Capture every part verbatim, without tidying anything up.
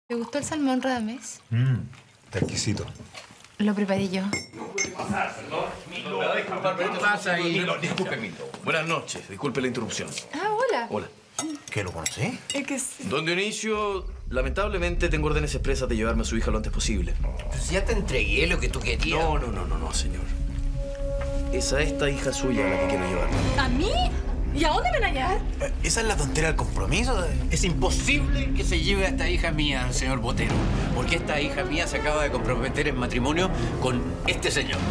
¿Te gustó el salmón, Radamés? Mmm, está exquisito. Lo preparé yo. No puede pasar, perdón. Milo, ¿qué pasa ahí? Milo, disculpe, Milo. Buenas noches. Disculpe la interrupción. Ah, hola. Hola. ¿Qué, lo conocí? Es que sí. Don Dionisio, lamentablemente tengo órdenes expresas de llevarme a su hija lo antes posible. Pues ya te entregué lo que tú querías. No, no, no, no, no, señor. Es a esta hija suya a la que quiero llevarme. ¿A mí? ¿Y a dónde me van a llevar? ¿Esa es la tontera del compromiso? Es imposible que se lleve a esta hija mía, señor Botero, porque esta hija mía se acaba de comprometer en matrimonio con este señor.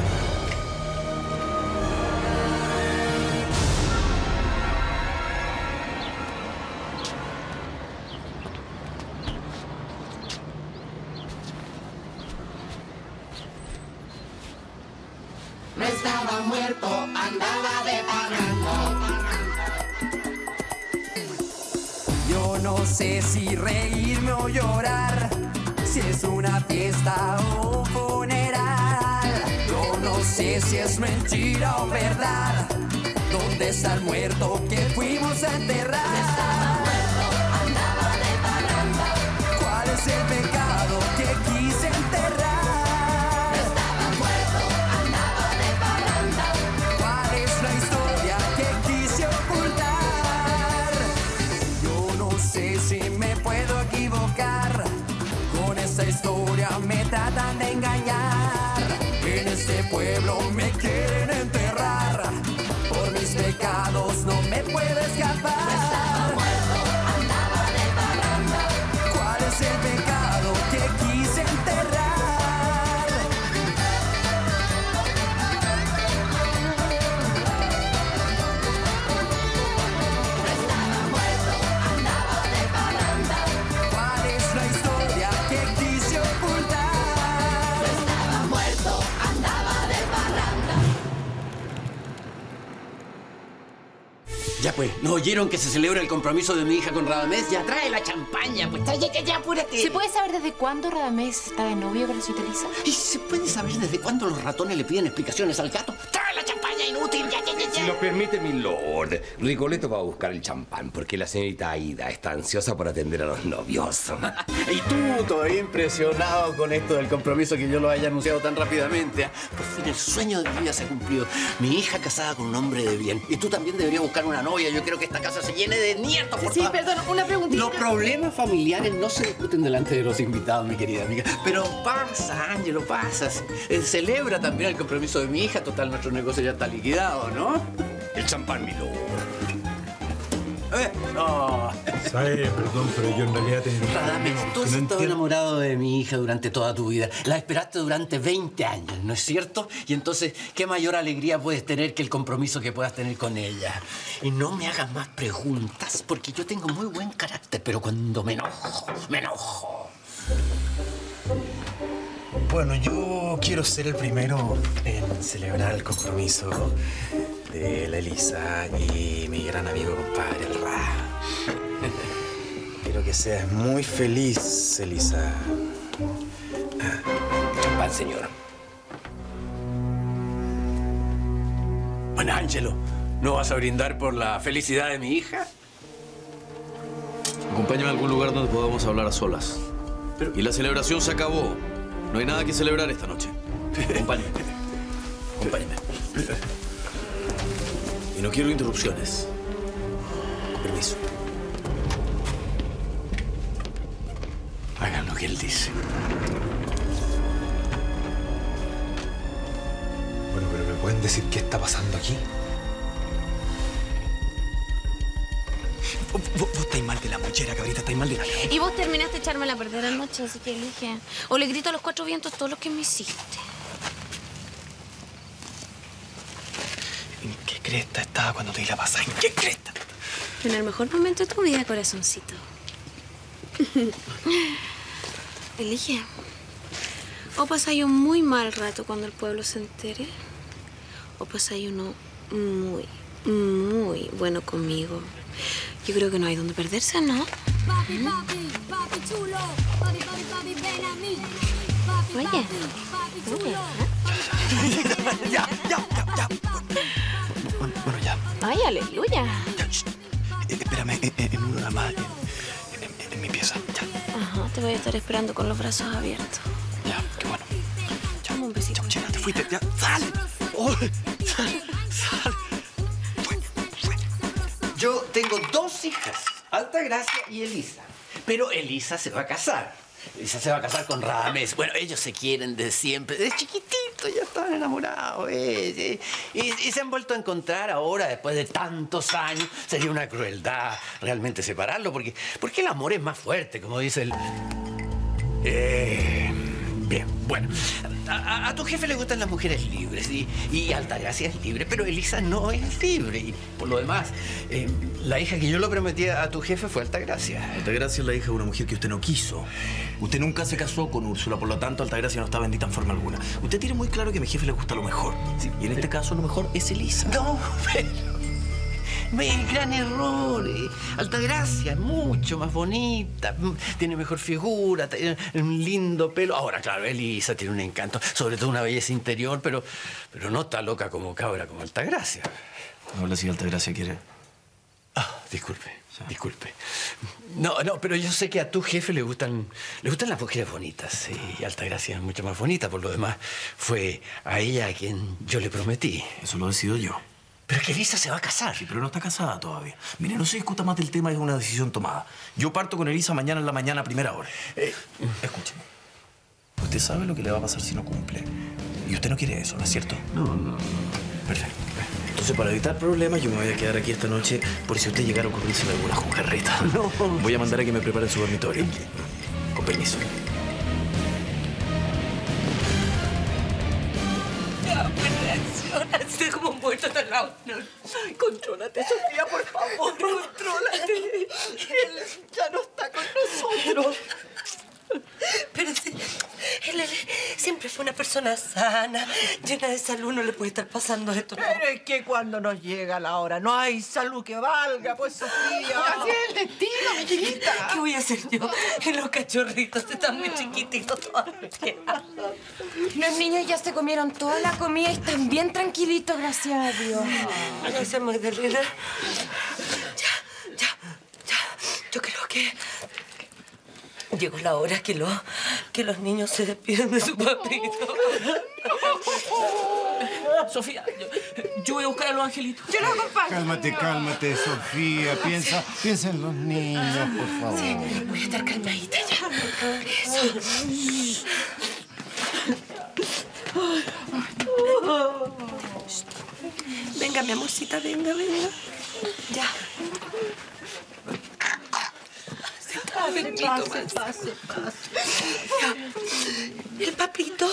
No estaba muerto, andaba de parranda. Yo no sé si reírme o llorar, si es una fiesta o un funeral. Yo no sé si es mentira o verdad. ¿Dónde está el muerto que fuimos a enterrar? No estaba muerto, andaba de parranda. ¿Cuál es el pecado que quise enterrar? No estaba muerto, andaba de parranda. ¿Cuál es la historia que quise ocultar? Yo no sé si me puedo equivocar. Con esta historia me tratan de engañar. En este pueblo me quieren enterrar. Por mis pecados no me puedo escapar. No estaba muerto, andaba de parranda. ¿Cuál es el pecado que quise enterrar? No estaba muerto, andaba de parranda. ¿Cuál es la historia que quise ocultar? No estaba muerto, andaba de parranda. Ya pues, ¿no oyeron que se celebra el compromiso de mi hija con Radamés? Ya trae la champaña, pues trae ya, ya, apúrate. ¿Se puede saber desde cuándo Radamés está de novio con la señorita Elisa? ¿Y se puede saber desde cuándo los ratones le piden explicaciones al gato? ¡Trae la champaña, inútil! ¡Ya, ya, ya, ya! Si lo permite, mi lord, Rigoletto va a buscar el champán porque la señorita Aida está ansiosa por atender a los novios. Y tú, todavía impresionado con esto del compromiso que yo lo haya anunciado tan rápidamente. Por fin el sueño de mi vida se ha cumplido. Mi hija casada con un hombre de bien. Y tú también deberías buscar una novia. Yo quiero que esta casa se llene de nietos. Por Sí, todas- perdón, una preguntita. Los problemas familiares no se discuten delante de los invitados, mi querida amiga. Pero pasa, Ángelo, pasa. Eh, celebra también el compromiso de mi hija. Total, nuestro negocio ya está liquidado, ¿no? El champán, mi lord. Eh, no. ¿Sabes? Perdón, pero yo en realidad tengo... Radamés, tú has No estado entiendo. enamorado de mi hija durante toda tu vida. La esperaste durante veinte años, ¿no es cierto? Y entonces, ¿qué mayor alegría puedes tener que el compromiso que puedas tener con ella? Y no me hagas más preguntas, porque yo tengo muy buen carácter, pero cuando me enojo, me enojo. Bueno, yo quiero ser el primero en celebrar el compromiso de la Elisa y mi gran amigo compadre, el Ra. Quiero que seas muy feliz, Elisa. Champán, señor. Bueno, Ángelo, ¿no vas a brindar por la felicidad de mi hija? Acompáñame a algún lugar donde podamos hablar a solas. Y la celebración se acabó. No hay nada que celebrar esta noche. Acompáñame. Acompáñame. Y no quiero interrupciones. Con permiso. Hagan lo que él dice. Bueno, pero ¿me pueden decir qué está pasando aquí? Vos, vos, vos estáis mal de la mochera, cabrita, estáis mal de la... Y vos terminaste de echármela a perder anoche, así que elige. O le grito a los cuatro vientos todo lo que me hiciste. ¿En qué cresta estaba cuando te di la pasada? ¿En qué cresta? En el mejor momento de tu vida, corazoncito. Elige. O pasáis un muy mal rato cuando el pueblo se entere. O pasáis uno muy, muy bueno conmigo. Yo creo que no hay donde perderse, ¿no? Papi, papi, papi chulo. Papi, papi, papi, ven a mí. Papi, Oye. papi, papi chulo. Ya, ya, ya, ya. Bueno, bueno, ya. Ay, aleluya. ya shh. Eh, espérame, en, en, en una más, en, en, en mi pieza. Ya. Ajá. Ajá, te voy a estar esperando con los brazos abiertos. Ya, qué bueno. Dame un besito. Chao, chica, te fuiste. Ya, sal. Oh, sal, sal. Fue, fue. Yo tengo dos hijas, Altagracia y Elisa. Pero Elisa se va a casar. Elisa se va a casar con Radamés. Bueno, ellos se quieren de siempre. De chiquitito ya estaban enamorados. Eh, eh. Y, y se han vuelto a encontrar ahora, después de tantos años. Sería una crueldad realmente separarlo, porque, porque el amor es más fuerte, como dice el... Eh... Bien, bueno, a, a, a tu jefe le gustan las mujeres libres y, y Altagracia es libre, pero Elisa no es libre. Y por lo demás, eh, la hija que yo le prometí a tu jefe fue Altagracia. Altagracia es la hija de una mujer que usted no quiso. Usted nunca se casó con Úrsula, por lo tanto, Altagracia no está bendita en forma alguna. Usted tiene muy claro que a mi jefe le gusta lo mejor. Sí, y en este caso, lo mejor es Elisa. No, pero... El gran error. Eh. Altagracia es mucho más bonita, tiene mejor figura, tiene un lindo pelo. Ahora, claro, Elisa tiene un encanto, sobre todo una belleza interior, pero, pero no está loca como cabra como Altagracia. Habla si Altagracia quiere. Ah, disculpe, sí. disculpe. No, no, pero yo sé que a tu jefe le gustan, le gustan las mujeres bonitas. Y Altagracia es mucho más bonita, por lo demás, fue a ella a quien yo le prometí. Eso lo decido yo. Pero es que Elisa se va a casar. Sí, pero no está casada todavía. Mire, no se discuta más del tema, es una decisión tomada. Yo parto con Elisa mañana en la mañana a primera hora. Eh, escúcheme. Usted sabe lo que le va a pasar si no cumple. Y usted no quiere eso, ¿no es cierto? No, no. Perfecto. Entonces, para evitar problemas, yo me voy a quedar aquí esta noche por si usted llegara a ocurrirse alguna jugarreta. No. Voy a mandar a que me preparen su dormitorio. Con permiso. Así como un muerto de lado. Contrólate, Sofía, por favor. Contrólate. Él ya no está con nosotros. Pero sí, él, él siempre fue una persona sana, llena de salud. No le puede estar pasando esto. ¿No? Pero es que cuando nos llega la hora no hay salud que valga, pues, Sofía. Así es el destino, mi chiquita. ¿Qué voy a hacer yo? Los cachorritos están muy chiquititos todavía. Los niños ya se comieron toda la comida y están bien tranquilitos, gracias a Dios. Gracias, Magdalena. Ya, ya, ya. Yo creo que... llegó la hora que, lo, que los niños se despiden de su papito. Sofía, yo, yo voy a buscar a los angelitos. Yo los acompaño. Cálmate, cálmate, Sofía. Piensa, piensa en los niños, por favor. Sí, voy a estar calmadita ya. Eso. Venga, mi amorcita, venga, venga. Ya. Pase, pase, pase, pase. El papito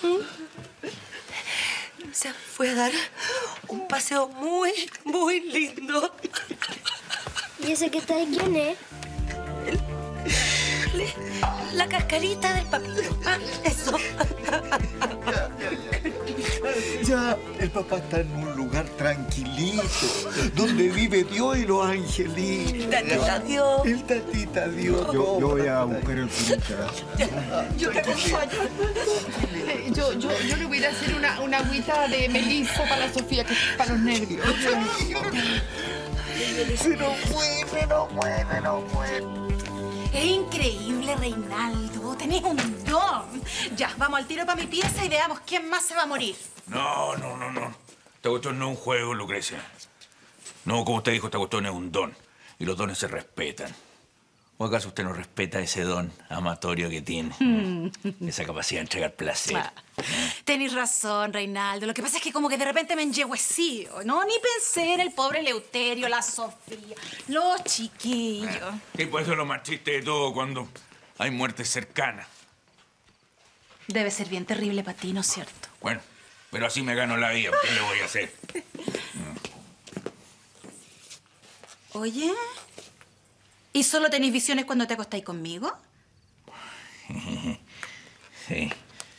se fue a dar un paseo muy, muy lindo. ¿Y ese que está ahí quién es? Le- la cascarita del papito. Ah, eso. Ya, el papá está en un lugar tranquilito, donde vive Dios y los angelitos. El tatita Dios. El tatita Dios. Yo, yo voy a buscar el pinita. Yo te acompaño. Yo, yo, yo le voy a ir a hacer una, una agüita de melisa para la Sofía, que es para los nervios. Se no mueve, no mueve, no mueve. Es increíble, Reinaldo. Tenés un don. Ya, vamos al tiro para mi pieza y veamos quién más se va a morir. No, no, no, no. Esta cuestión no es un juego, Lucrecia. No, como usted dijo, esta cuestión es un don. Y los dones se respetan. ¿O acaso usted no respeta ese don amatorio que tiene? Esa capacidad de entregar placer. Ah, tenés razón, Reinaldo. Lo que pasa es que como que de repente me enyeguecí, ¿no? Ni pensé en el pobre Eleuterio, la Sofía, los chiquillos. Y por eso es lo más triste de todo cuando hay muertes cercanas. Debe ser bien terrible para ti, ¿no es cierto? Bueno, pero así me gano la vida. ¿Qué le voy a hacer? Oye, ¿y solo tenés visiones cuando te acostáis conmigo? Sí.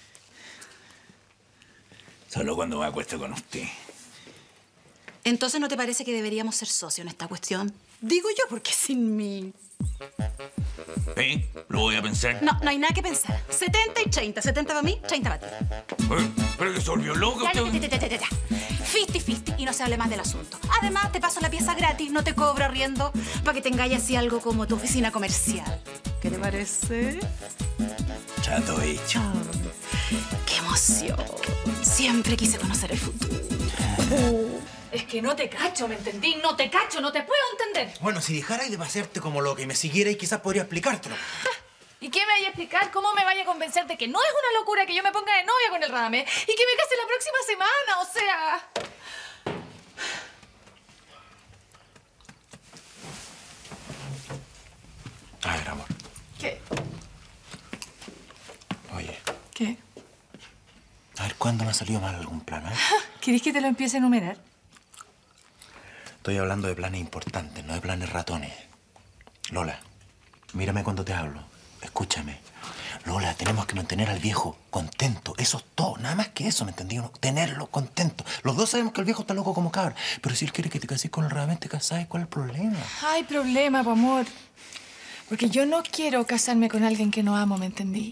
Solo cuando me acuesto con usted. Entonces, ¿no te parece que deberíamos ser socios en esta cuestión? Digo yo, porque sin mí... ¿Eh? Lo voy a pensar. No, no hay nada que pensar. setenta y treinta. setenta para mí, treinta para ti. Eh, ¿Pero que se volvió loco Ya, usted? ya, ya, ya, ya, ya. Fifty, fifty. Y no se hable más del asunto. Además, te paso la pieza gratis. No te cobro arriendo para que tengáis así algo como tu oficina comercial. ¿Qué ¿Qué le parece? Chato hecho. ¡Qué emoción! Siempre quise conocer el futuro. Uh, es que no te cacho, ¿me entendí? No te cacho, no te puedo entender. Bueno, si dejarais de pasearte como loca y me siguierais, quizás podría explicártelo. ¿Y qué me vaya a explicar? ¿Cómo me vaya a convencer de que no es una locura que yo me ponga de novia con el Radamés y que me case la próxima semana? O sea... A ver, amor. ¿Qué? Oye, ¿Qué? a ver, ¿cuándo me ha salido mal algún plan, eh? ¿Querés que te lo empiece a enumerar? Estoy hablando de planes importantes, no de planes ratones. Lola, mírame cuando te hablo. Escúchame. Lola, tenemos que mantener al viejo contento. Eso es todo. Nada más que eso, ¿me entendí? Tenerlo contento. Los dos sabemos que el viejo está loco como cabra. Pero si él quiere que te cases con el Radamés, te casás. ¿Cuál es el problema? Hay problema, po, amor. Porque yo no quiero casarme con alguien que no amo, ¿me entendí?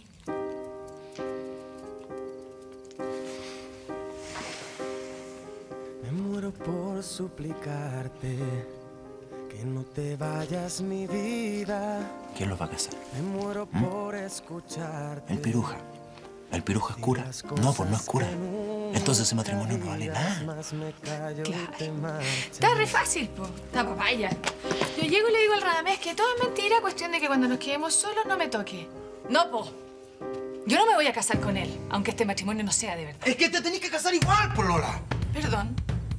Me muero por suplicarte que no te vayas, mi vida. ¿Quién los va a casar? Me muero ¿Mm? por escucharte. El piruja. ¿El piruja es cura? No, pues no es cura. Entonces ese matrimonio no vale nada. Claro. Está re fácil, po. Está papaya. Yo llego y le digo al Radamés que todo es mentira, cuestión de que cuando nos quedemos solos no me toque. No, po. Yo no me voy a casar con él, aunque este matrimonio no sea de verdad. Es que te tenés que casar igual, por Lola. Perdón.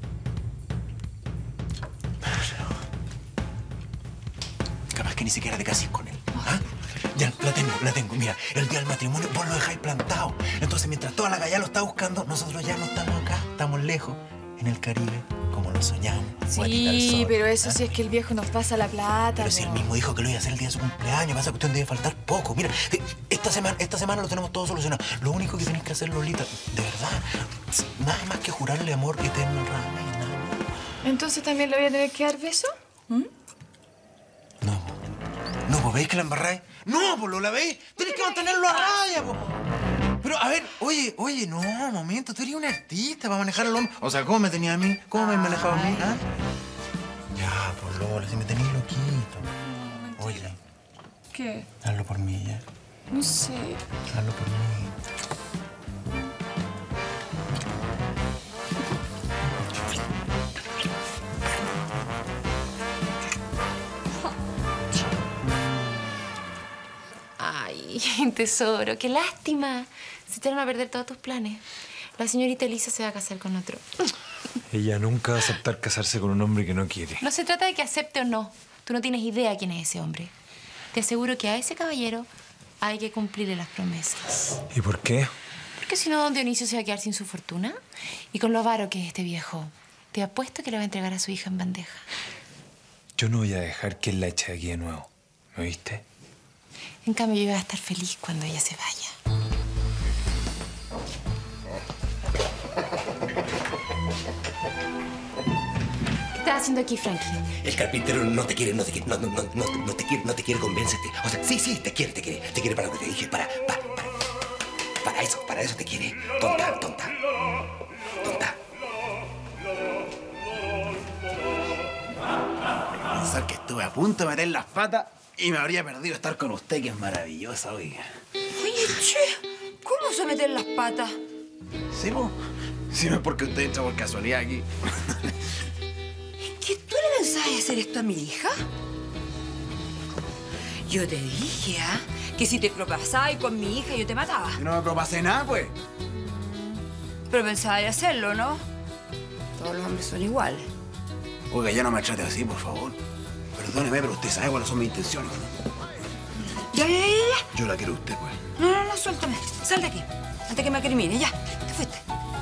Capaz que ni siquiera te cases con él. ¿Ah? Ya, la tengo, la tengo. Mira, el día del matrimonio vos lo dejáis plantado. Entonces, mientras toda la galla lo está buscando, nosotros ya no estamos acá, estamos lejos, en el Caribe, como lo soñamos. Sí, pero eso sí es que el viejo nos pasa la plata. Pero si él mismo dijo que lo iba a hacer el día de su cumpleaños, esa cuestión debe faltar poco. Mira, esta semana, esta semana lo tenemos todo solucionado. Lo único que tenés que hacer, Lolita, de verdad, nada más que jurarle amor eterno al Radamés, nada más. ¿Entonces también le voy a tener que dar beso? ¿Mm? No, pues veis que la embarráis. No, pues Lola, veis. Tenés que mantenerlo a raya, pues. Pero, a ver, oye, oye, no, momento, tú eres un artista para manejar al hombre. O sea, ¿cómo me tenías a mí? ¿Cómo me has manejado a mí? ¿Ah? Ya, pues Lola, si me tenías loquito. Oye, ¿Qué? hazlo por mí, ya. No sé. Hazlo por mí. Ay, tesoro, qué lástima. Se te van a perder todos tus planes. La señorita Elisa se va a casar con otro. Ella nunca va a aceptar casarse con un hombre que no quiere. No se trata de que acepte o no. Tú no tienes idea quién es ese hombre. Te aseguro que a ese caballero hay que cumplirle las promesas. ¿Y por qué? Porque si no, don Dionisio se va a quedar sin su fortuna. Y con lo avaro que es este viejo, te apuesto que le va a entregar a su hija en bandeja. Yo no voy a dejar que él la eche de aquí de nuevo. ¿Me oíste? En cambio, yo voy a estar feliz cuando ella se vaya. ¿Qué estás haciendo aquí, Frankie? El carpintero no te quiere, no te quiere, no, no, no, no, no te quiere, no te quiere, convéncete. O sea, sí, sí, te quiere, te quiere, te quiere para lo que te dije, para, para, para, para eso, para eso te quiere. Tonta, tonta, tonta. Pensar que estuve a punto de meter las patas y me habría perdido estar con usted, que es maravillosa, oiga. Oye, che, ¿cómo se meten las patas? ¿Sí, po? Si no es porque usted entra por casualidad aquí. ¿Que tú le pensabas hacer esto a mi hija? Yo te dije, ¿ah? Que si te propasabas con mi hija, yo te mataba. Yo no me propasé nada, pues. Pero pensabas hacerlo, ¿no? Todos los hombres son iguales. Oiga, ya no me trate así, por favor. Perdóneme, pero usted sabe cuáles son mis intenciones, ¿no? Ya, ya, ya, ya. Yo la quiero a usted, pues. No, no, no, suéltame. Sal de aquí. Antes que me acrimine. Ya, te fuiste.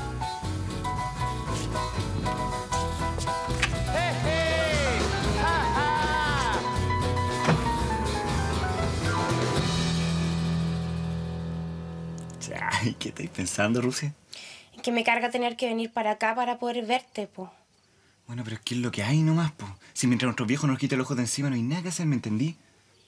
Ay, ¿qué estáis pensando, Rusia? Es que me carga tener que venir para acá para poder verte, po. Bueno, pero ¿qué es lo que hay nomás, po? Si mientras nuestro viejo nos quita el ojo de encima no hay nada que hacer, ¿me entendí?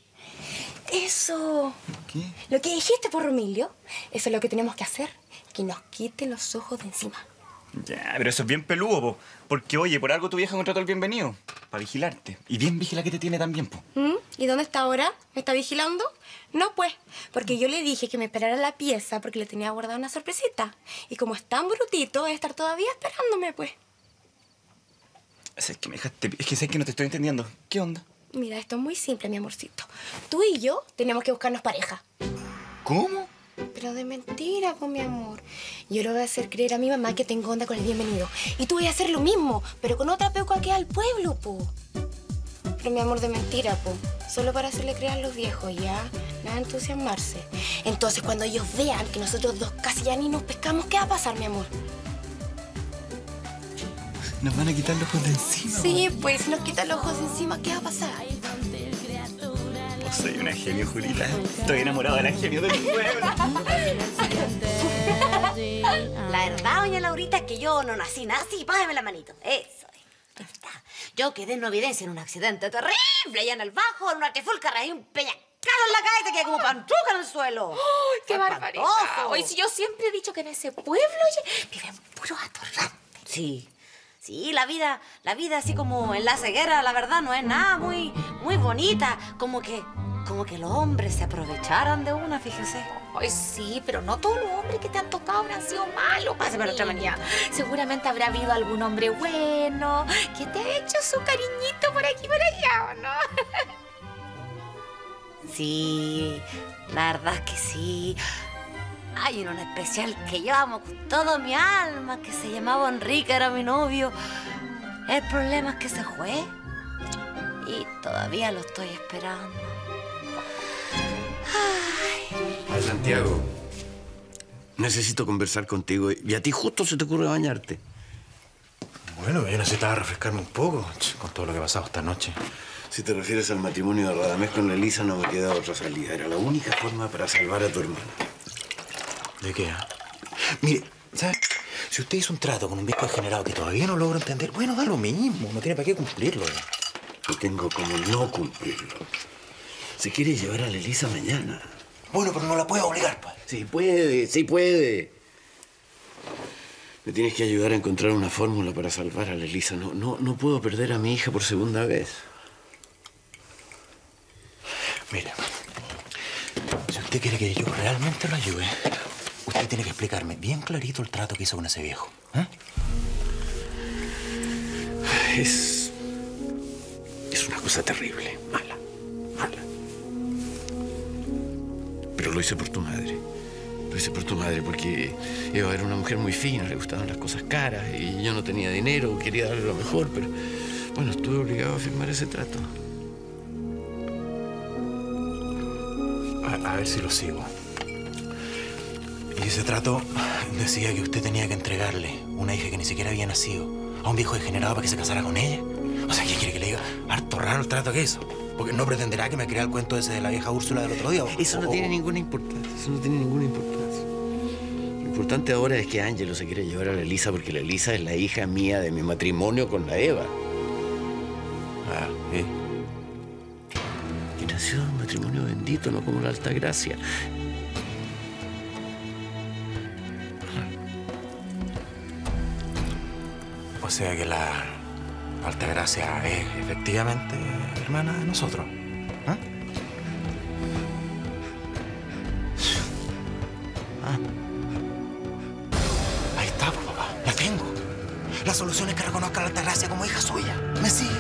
Eso. ¿Qué? Lo que dijiste por Romilio, eso es lo que tenemos que hacer. Que nos quite los ojos de encima. Ya, pero eso es bien peludo, po. Porque, oye, por algo tu vieja contrató el bienvenido. Para vigilarte. Y bien vigila que te tiene también, po. ¿Mm? ¿Y dónde está ahora? ¿Me está vigilando? No, pues, porque yo le dije que me esperara en la pieza porque le tenía guardada una sorpresita. Y como es tan brutito, va a estar todavía esperándome, pues. Es que me dejaste... Es que sé que no te estoy entendiendo. ¿Qué onda? Mira, esto es muy simple, mi amorcito. Tú y yo tenemos que buscarnos pareja. ¿Cómo? Pero de mentira, pues, mi amor. Yo le voy a hacer creer a mi mamá que tengo onda con el bienvenido. Y tú vas a hacer lo mismo, pero con otra peuca que al pueblo, po. Pero, mi amor, de mentira, po. Solo para hacerle creer a los viejos, ¿ya? Nada de entusiasmarse. Entonces, cuando ellos vean que nosotros dos casi ya ni nos pescamos, ¿qué va a pasar, mi amor? Nos van a quitar los ojos de encima. Sí, pues, si nos quitan los ojos de encima, ¿qué va a pasar? Oh, soy una genio, Julita. Estoy enamorado de la genio del pueblo. La verdad, doña Laurita, es que yo no nací, nací, págame la manito. Eso es. Yo quedé en evidencia en un accidente terrible allá en el bajo, en una trifulca, raí un peñascado en la cabeza, quedé como pantruca en el suelo. ¡Ay, qué Fue barbaridad! espantoso. Oye, si yo siempre he dicho que en ese pueblo, oye, viven puros atorrantes. Sí. Sí, la vida, la vida así como en la ceguera, la verdad, no es nada muy, muy bonita. Como que, como que los hombres se aprovecharan de una, fíjese. Ay, sí, pero no todos los hombres que te han tocado habrán sido malos. Pásame la otra niña. Seguramente habrá habido algún hombre bueno que te ha hecho su cariñito por aquí y por allá, ¿o no? Sí, la verdad es que sí. Hay uno en especial que yo amo con toda mi alma, que se llamaba Enrique, era mi novio. El problema es que se fue y todavía lo estoy esperando. Ay, Santiago, necesito conversar contigo y a ti justo se te ocurre bañarte. Bueno, yo necesitaba refrescarme un poco con todo lo que ha pasado esta noche. Si te refieres al matrimonio de Radamés con Elisa, no me queda otra salida. Era la única forma para salvar a tu hermano. ¿De qué? Mire, ¿sabes? Si usted hizo un trato con un viejo degenerado que todavía no logro entender, bueno, da lo mismo. No tiene para qué cumplirlo. No tengo como no cumplirlo. Se quiere llevar a la Elisa mañana. Bueno, pero no la puedo obligar, pues. Sí puede, sí puede. Me tienes que ayudar a encontrar una fórmula para salvar a la Elisa. No, no, no puedo perder a mi hija por segunda vez. Mire, si usted quiere que yo realmente lo ayude, usted tiene que explicarme bien clarito el trato que hizo con ese viejo. ¿Eh? Es... Es una cosa terrible, mala, mala. Pero lo hice por tu madre. Lo hice por tu madre porque Eva era una mujer muy fina, le gustaban las cosas caras y yo no tenía dinero, quería darle lo mejor, pero bueno, estuve obligado a firmar ese trato. A, a ver si lo sigo. Y ese trato decía que usted tenía que entregarle una hija que ni siquiera había nacido a un viejo degenerado para que se casara con ella. O sea, ¿qué quiere que le diga? Harto raro el trato que hizo. Porque no pretenderá que me crea el cuento ese de la vieja Úrsula del otro día. O, eso no o, tiene ninguna importancia. Eso no tiene ninguna importancia. Lo importante ahora es que Ángelo se quiere llevar a la Elisa porque la Elisa es la hija mía de mi matrimonio con la Eva. Ah, ¿sí? Y nació de un matrimonio bendito, no como la Altagracia. O sea que la Altagracia es efectivamente hermana de nosotros. ¿Ah? Ah. Ahí está, pues, papá. La tengo. La solución es que reconozca a la Altagracia como hija suya. ¿Me sigue?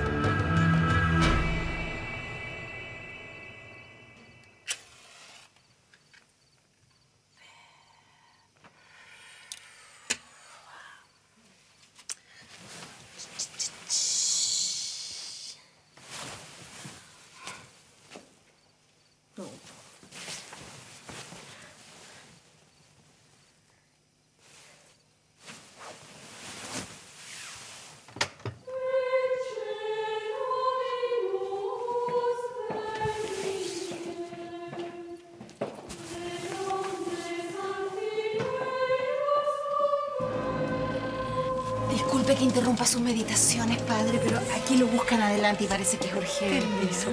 Disculpe que interrumpa sus meditaciones, padre, pero aquí lo buscan adelante y parece que es urgente. Permiso,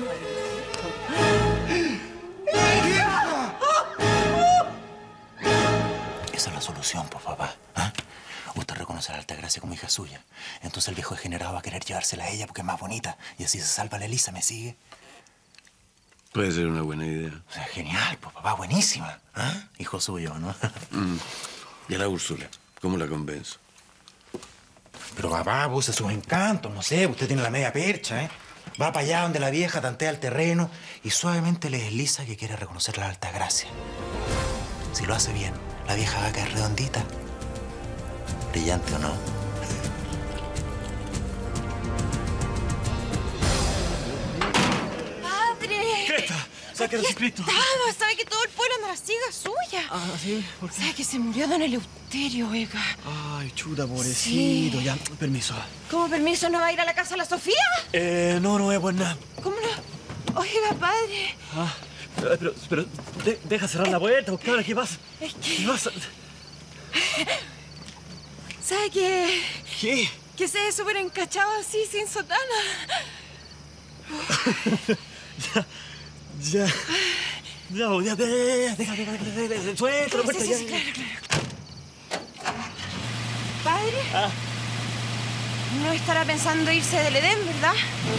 Esa es la solución, pues, papá. ¿Ah? Usted reconoce reconoce a la Altagracia como hija suya. Entonces el viejo degenerado va a querer llevársela a ella porque es más bonita. Y así se salva la Elisa, ¿me sigue? Puede ser una buena idea. O sea, genial, pues papá, buenísima. ¿Ah? Hijo suyo, ¿no? Mm. ¿Y a la Úrsula? ¿Cómo la convenzo? Pero papá, usa sus encantos, no sé, usted tiene la media percha, ¿eh? Va para allá donde la vieja tantea el terreno y suavemente le desliza que quiere reconocer la Altagracia. Si lo hace bien, la vieja va a caer redondita. ¿Brillante o no? ¡Padre! ¿Qué está? Saca el Jesucristo. Estaba, sabe que todo el pueblo anda a la ciega suya. Ah, ¿sí? ¿Por qué? Sabe que se murió don Eleuterio, oiga. Ay, chuta, pobrecito. Sí. Ya, permiso. ¿Cómo permiso no va a ir a la casa de la Sofía? Eh, no, no es pues nada. ¿Cómo no? Oiga, padre. Ah, pero, pero, pero de- deja cerrar la puerta, pues, cabra, ¿qué pasa? Es que... ¿Qué pasa? ¿Sabe que... ¿Qué? que se ve súper encachado así, sin sotana? Ya, ya. Ya, ya, ya, ya, deja, deja, deja, deja, deja, suelta la puerta, Sí, ya. sí, sí, claro, claro. Padre, Ah, no estará pensando irse del Edén, ¿verdad?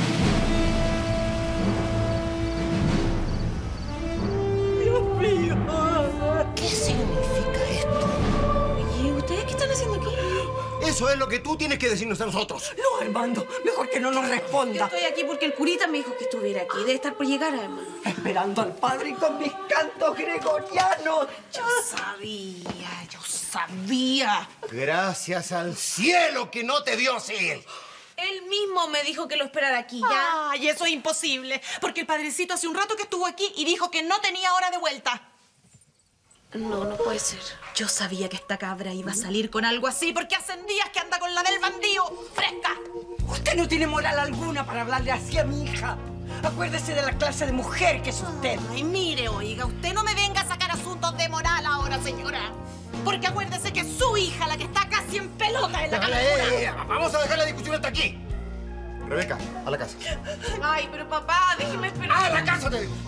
Dios mío. ¿Qué significa esto? ¿Y ustedes qué están haciendo aquí? Eso es lo que tú tienes que decirnos a nosotros. No, Armando, mejor que no nos Yo responda. estoy aquí porque el curita me dijo que estuviera aquí. Debe estar por llegar, además. Esperando al padre con mis cantos gregorianos. Yo sabía, yo sabía. Gracias al cielo que no te dio así. Él mismo me dijo que lo esperara aquí, ¿ya? Ay, eso es imposible, porque el padrecito hace un rato que estuvo aquí y dijo que no tenía hora de vuelta. No, no puede ser. Yo sabía que esta cabra iba a salir con algo así, porque hacen días que anda con la del bandido, fresca. Usted no tiene moral alguna para hablarle así a mi hija. Acuérdese de la clase de mujer que es usted. Ay, mire, oiga, usted no me venga a sacar asuntos de moral ahora, señora. Porque acuérdese que es su hija la que está casi en pelota en la Déjala, calentura. eh, eh, vamos a dejar la discusión hasta aquí. Rebeca, a la casa. Ay, pero papá, déjeme esperar. ¡A la casa, te digo!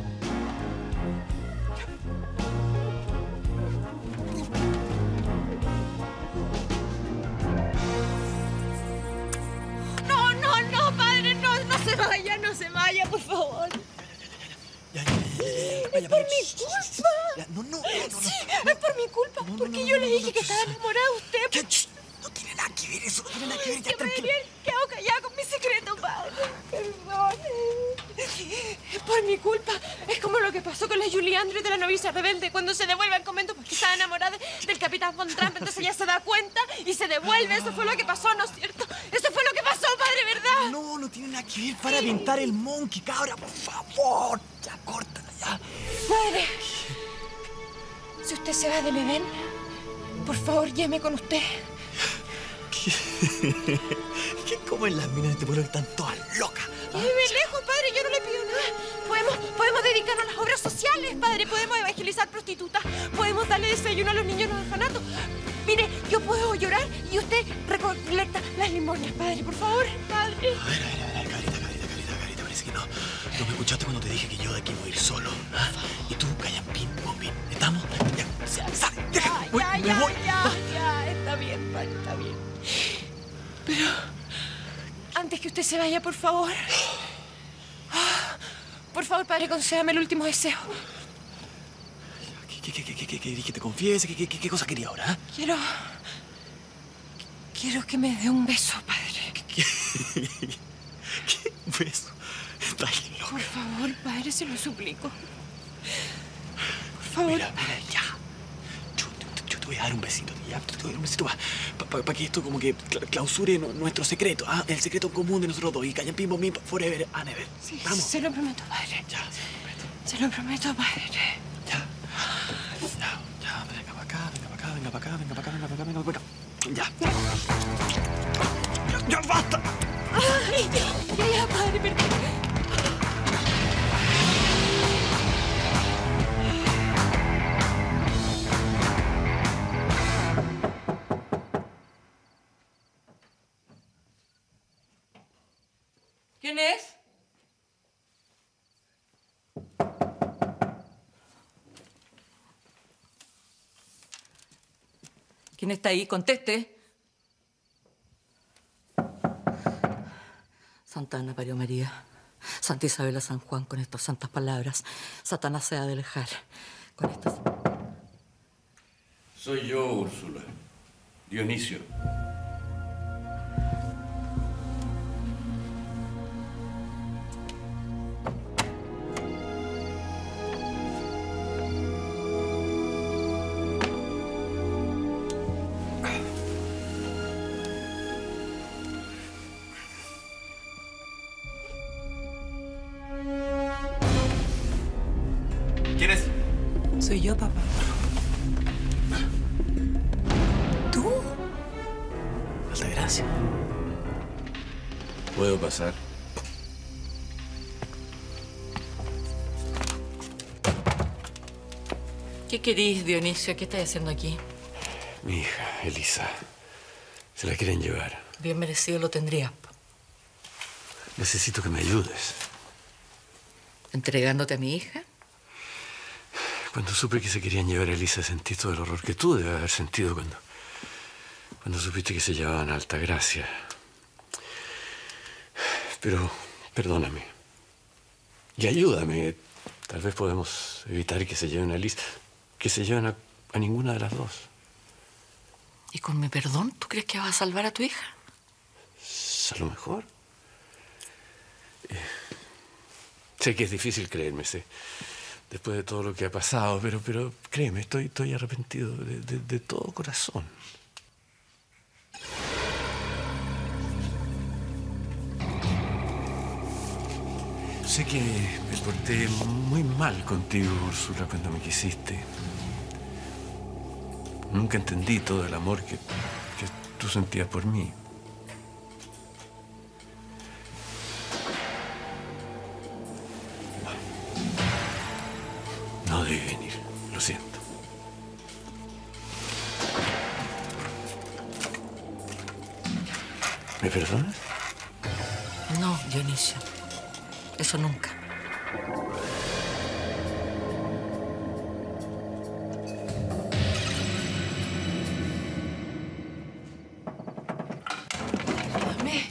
No, no, no, padre, no, no se vaya, no se vaya, por favor. Ya, ya, ya, ya, ya, Es por mi culpa. Ya, no, no, no, no, Sí, es por mi culpa, porque yo le dije que estaba enamorada de usted. ¿Qué? Shh, no tiene nada que ver eso, no tiene nada que ver, ya, Que me tranquila. había quedado callada con mi secreto, padre. Perdón. Es por mi culpa. Es como lo que pasó con la Julie Andrews de la novicia rebelde cuando se devuelve al convento porque estaba enamorada del capitán Von Trump. Entonces ella se da cuenta y se devuelve. Eso fue lo que pasó, ¿no es cierto? Eso fue lo que pasó, padre, ¿verdad? No, no tiene nada que ver para aventar el monkey, cabra, por favor. Ya, córtala, ya. Padre, si usted se va del Edén, por favor, lléveme con usted. ¿Qué? ¿Qué comen las minas de este pueblo que están todas locas? Lléveme lejos, padre, yo no le pido nada. Podemos, podemos dedicarnos a las obras sociales, padre. Podemos evangelizar prostitutas. Podemos darle desayuno a los niños en los orfanatos. Mire, yo puedo llorar y usted recolecta las limosnas, padre, por favor, padre. A ver, a ver, a ver, cabrita, cabrita, cabrita, cabrita. Parece que no. No me escuchaste cuando te dije que yo de aquí voy a ir solo. ¿Ah? Y tú, callan-pin, bombín. ¿Estamos? Ya, ya, sale, deja. Ya, voy, ya, me ya, voy. ya, ya, está bien, padre, está bien. Pero antes que usted se vaya, por favor. Por favor, padre, concédame el último deseo. ¿Qué, qué, qué, qué, qué, qué, que te confiese? ¿Qué, qué, qué, qué cosa quería ahora? ¿Ah? Quiero... Quiero que me dé un beso, padre. ¿Qué, qué beso? Estás loca. Por favor, padre, se lo suplico. Por favor. Mira, mira, ya. Yo, yo- yo te voy a dar un besito, ya. Te voy a dar un besito para pa, pa que esto como que cla- clausure nu- nuestro secreto, ¿ah? El secreto común de nosotros dos. Y callan pim, pim, forever and ever. Sí, Vamos. se lo prometo, padre. Ya, se lo prometo. Se lo prometo, padre. Ya. Ya, ya, venga para acá, venga para acá, venga para acá, venga para acá, venga para acá, venga para acá. Ya. Ya, ya basta. Ay, ya, ya, padre, perdón. ¿Quién es? ¿Quién está ahí? Conteste. Santa Ana parió María. Santa Isabela San Juan, con estas santas palabras. Satanás se ha de alejar. Con estas... Soy yo, Úrsula. Dionisio. ¿Quién es? Soy yo, papá. ¿Tú? Altagracia. ¿Puedo pasar? ¿Qué querís, Dionisio? ¿Qué estás haciendo aquí? Mi hija, Elisa. Se la quieren llevar. Bien merecido lo tendrías. Necesito que me ayudes. ¿Entregándote a mi hija? Cuando supe que se querían llevar a Elisa, sentí todo el horror que tú debes haber sentido cuando... cuando supiste que se llevaban a Altagracia. Pero perdóname. Y ayúdame. Tal vez podemos evitar que se lleven a Elisa. Que se lleven a, a ninguna de las dos. ¿Y con mi perdón, tú crees que vas a salvar a tu hija? A lo mejor. Eh, sé que es difícil creerme, sé. Después de todo lo que ha pasado, pero, pero créeme, estoy, estoy arrepentido de, de, de todo corazón. Sé que me porté muy mal contigo, Úrsula, cuando me quisiste. Nunca entendí todo el amor que, que tú sentías por mí. No debí venir, lo siento. ¿Me perdonas? No, Dionisio. Eso nunca. Ayúdame.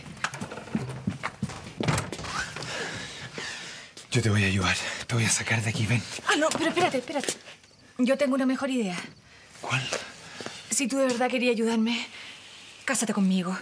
Yo te voy a ayudar. Te voy a sacar de aquí, ven. Ah, no, pero espérate, espérate. Yo tengo una mejor idea. ¿Cuál? Si tú de verdad querías ayudarme, cásate conmigo.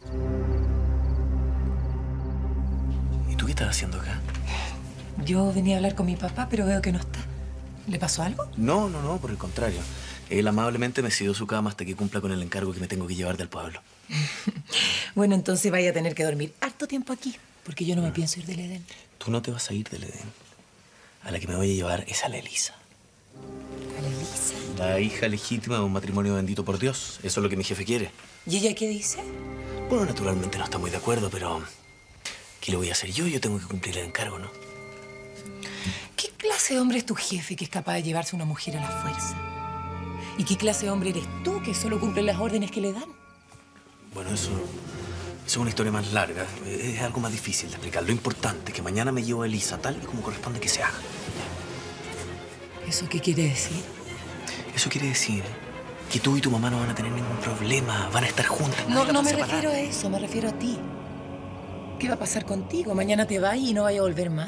¿Y tú qué estás haciendo acá? Yo venía a hablar con mi papá, pero veo que no está. ¿Le pasó algo? No, no, no, por el contrario. Él amablemente me cedió su cama hasta que cumpla con el encargo que me tengo que llevar del pueblo. Bueno, entonces vaya a tener que dormir harto tiempo aquí, porque yo no me pienso ir del Edén. Tú no te vas a ir del Edén. A la que me voy a llevar es a la Elisa. ¿A la Elisa? La hija legítima de un matrimonio bendito por Dios. Eso es lo que mi jefe quiere. ¿Y ella qué dice? Bueno, naturalmente no está muy de acuerdo, pero... ¿qué le voy a hacer yo? Yo tengo que cumplir el encargo, ¿no? ¿Qué clase de hombre es tu jefe que es capaz de llevarse a una mujer a la fuerza? ¿Y qué clase de hombre eres tú que solo cumple las órdenes que le dan? Bueno, eso... eso es una historia más larga. Es algo más difícil de explicar. Lo importante es que mañana me llevo a Elisa tal y como corresponde que se haga. ¿Eso qué quiere decir? Eso quiere decir que tú y tu mamá no van a tener ningún problema. Van a estar juntas. No, nadie las no va me a separar. refiero a eso, me refiero a ti. ¿Qué va a pasar contigo? ¿Mañana te vas y no vayas a volver más?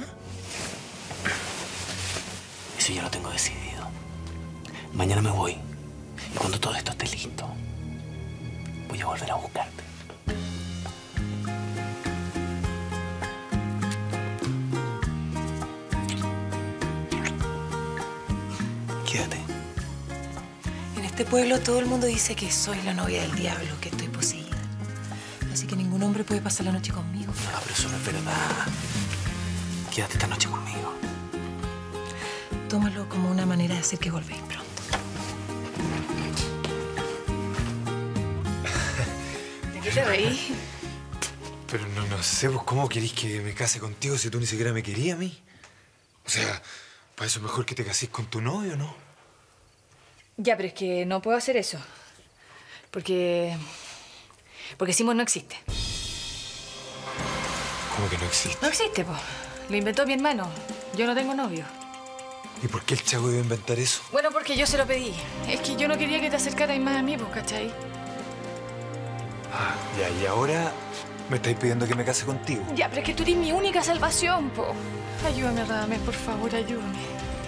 Eso ya lo tengo decidido. Mañana me voy. Y cuando todo esto esté listo, voy a volver a buscarte. Quédate. En este pueblo todo el mundo dice que soy la novia del diablo, que estoy poseída. Así que ningún hombre puede pasar la noche conmigo. No, pero eso no es verdad. Quédate esta noche conmigo. Tómalo como una manera de decir que volvéis pronto. ¿De qué te reí? Pero no, no sé, pues, ¿cómo querís que me case contigo si tú ni siquiera me querías a mí? O sea, para eso es mejor que te cases con tu novio, ¿no? Ya, pero es que no puedo hacer eso. Porque... porque Simón no existe. ¿Cómo que no existe? No existe, po. Lo inventó mi hermano. Yo no tengo novio. ¿Y por qué el chavo iba a inventar eso? Bueno, porque yo se lo pedí. Es que yo no quería que te acercaras más a mí, pues, ¿cachai? Ah, ya, y ahora Me estáis pidiendo que me case contigo. Ya, pero es que tú eres mi única salvación, po. Ayúdame, Radamés, por favor, ayúdame.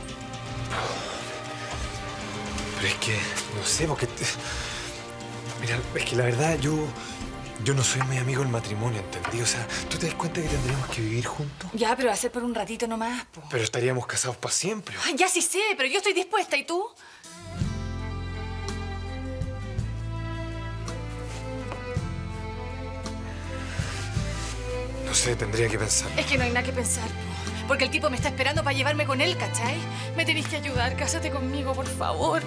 Pero es que, no sé, porque... te- Mira, es que la verdad, yo... Yo no soy muy amigo del matrimonio, ¿entendí? O sea, ¿tú te das cuenta que tendríamos que vivir juntos? Ya, pero va a ser por un ratito nomás, po. Pero estaríamos casados para siempre. Ay, ya sí sé, pero yo estoy dispuesta, ¿y tú? No sé, tendría que pensar. Es que no hay nada que pensar, po. Porque el tipo me está esperando para llevarme con él, ¿cachai? Me tenéis que ayudar, cásate conmigo, por favor.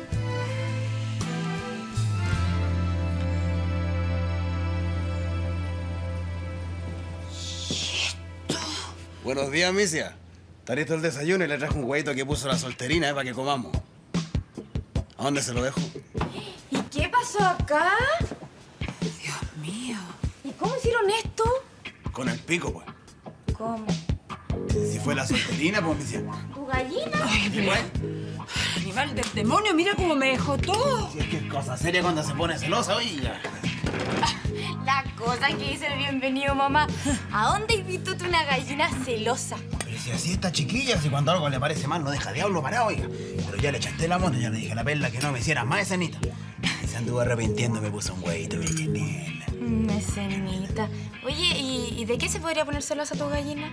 Buenos días, Misia. Está listo el desayuno y le traje un huevito que puso la solterina, ¿eh? Para que comamos. ¿A dónde se lo dejo? ¿Y qué pasó acá? Dios mío. ¿Y cómo hicieron esto? Con el pico, pues. ¿Cómo? Si fue la solterina, pues, Misia. ¿Tu gallina? Igual. Animal del demonio, mira cómo me dejó todo. Si es que es cosa seria cuando se pone celosa, oiga. La cosa que dice el bienvenido, mamá. ¿A dónde has visto tú una gallina celosa? Pero si así está chiquilla, si cuando algo le parece mal no deja diablo parado, oiga. Pero ya le echaste la mano, ya le dije a la perla que no me hiciera más escenita. Y se anduvo arrepintiendo, me puso un huevito, mi querida. Mecenita. Oye, ¿y, ¿y de qué se podría poner celosa tu gallina?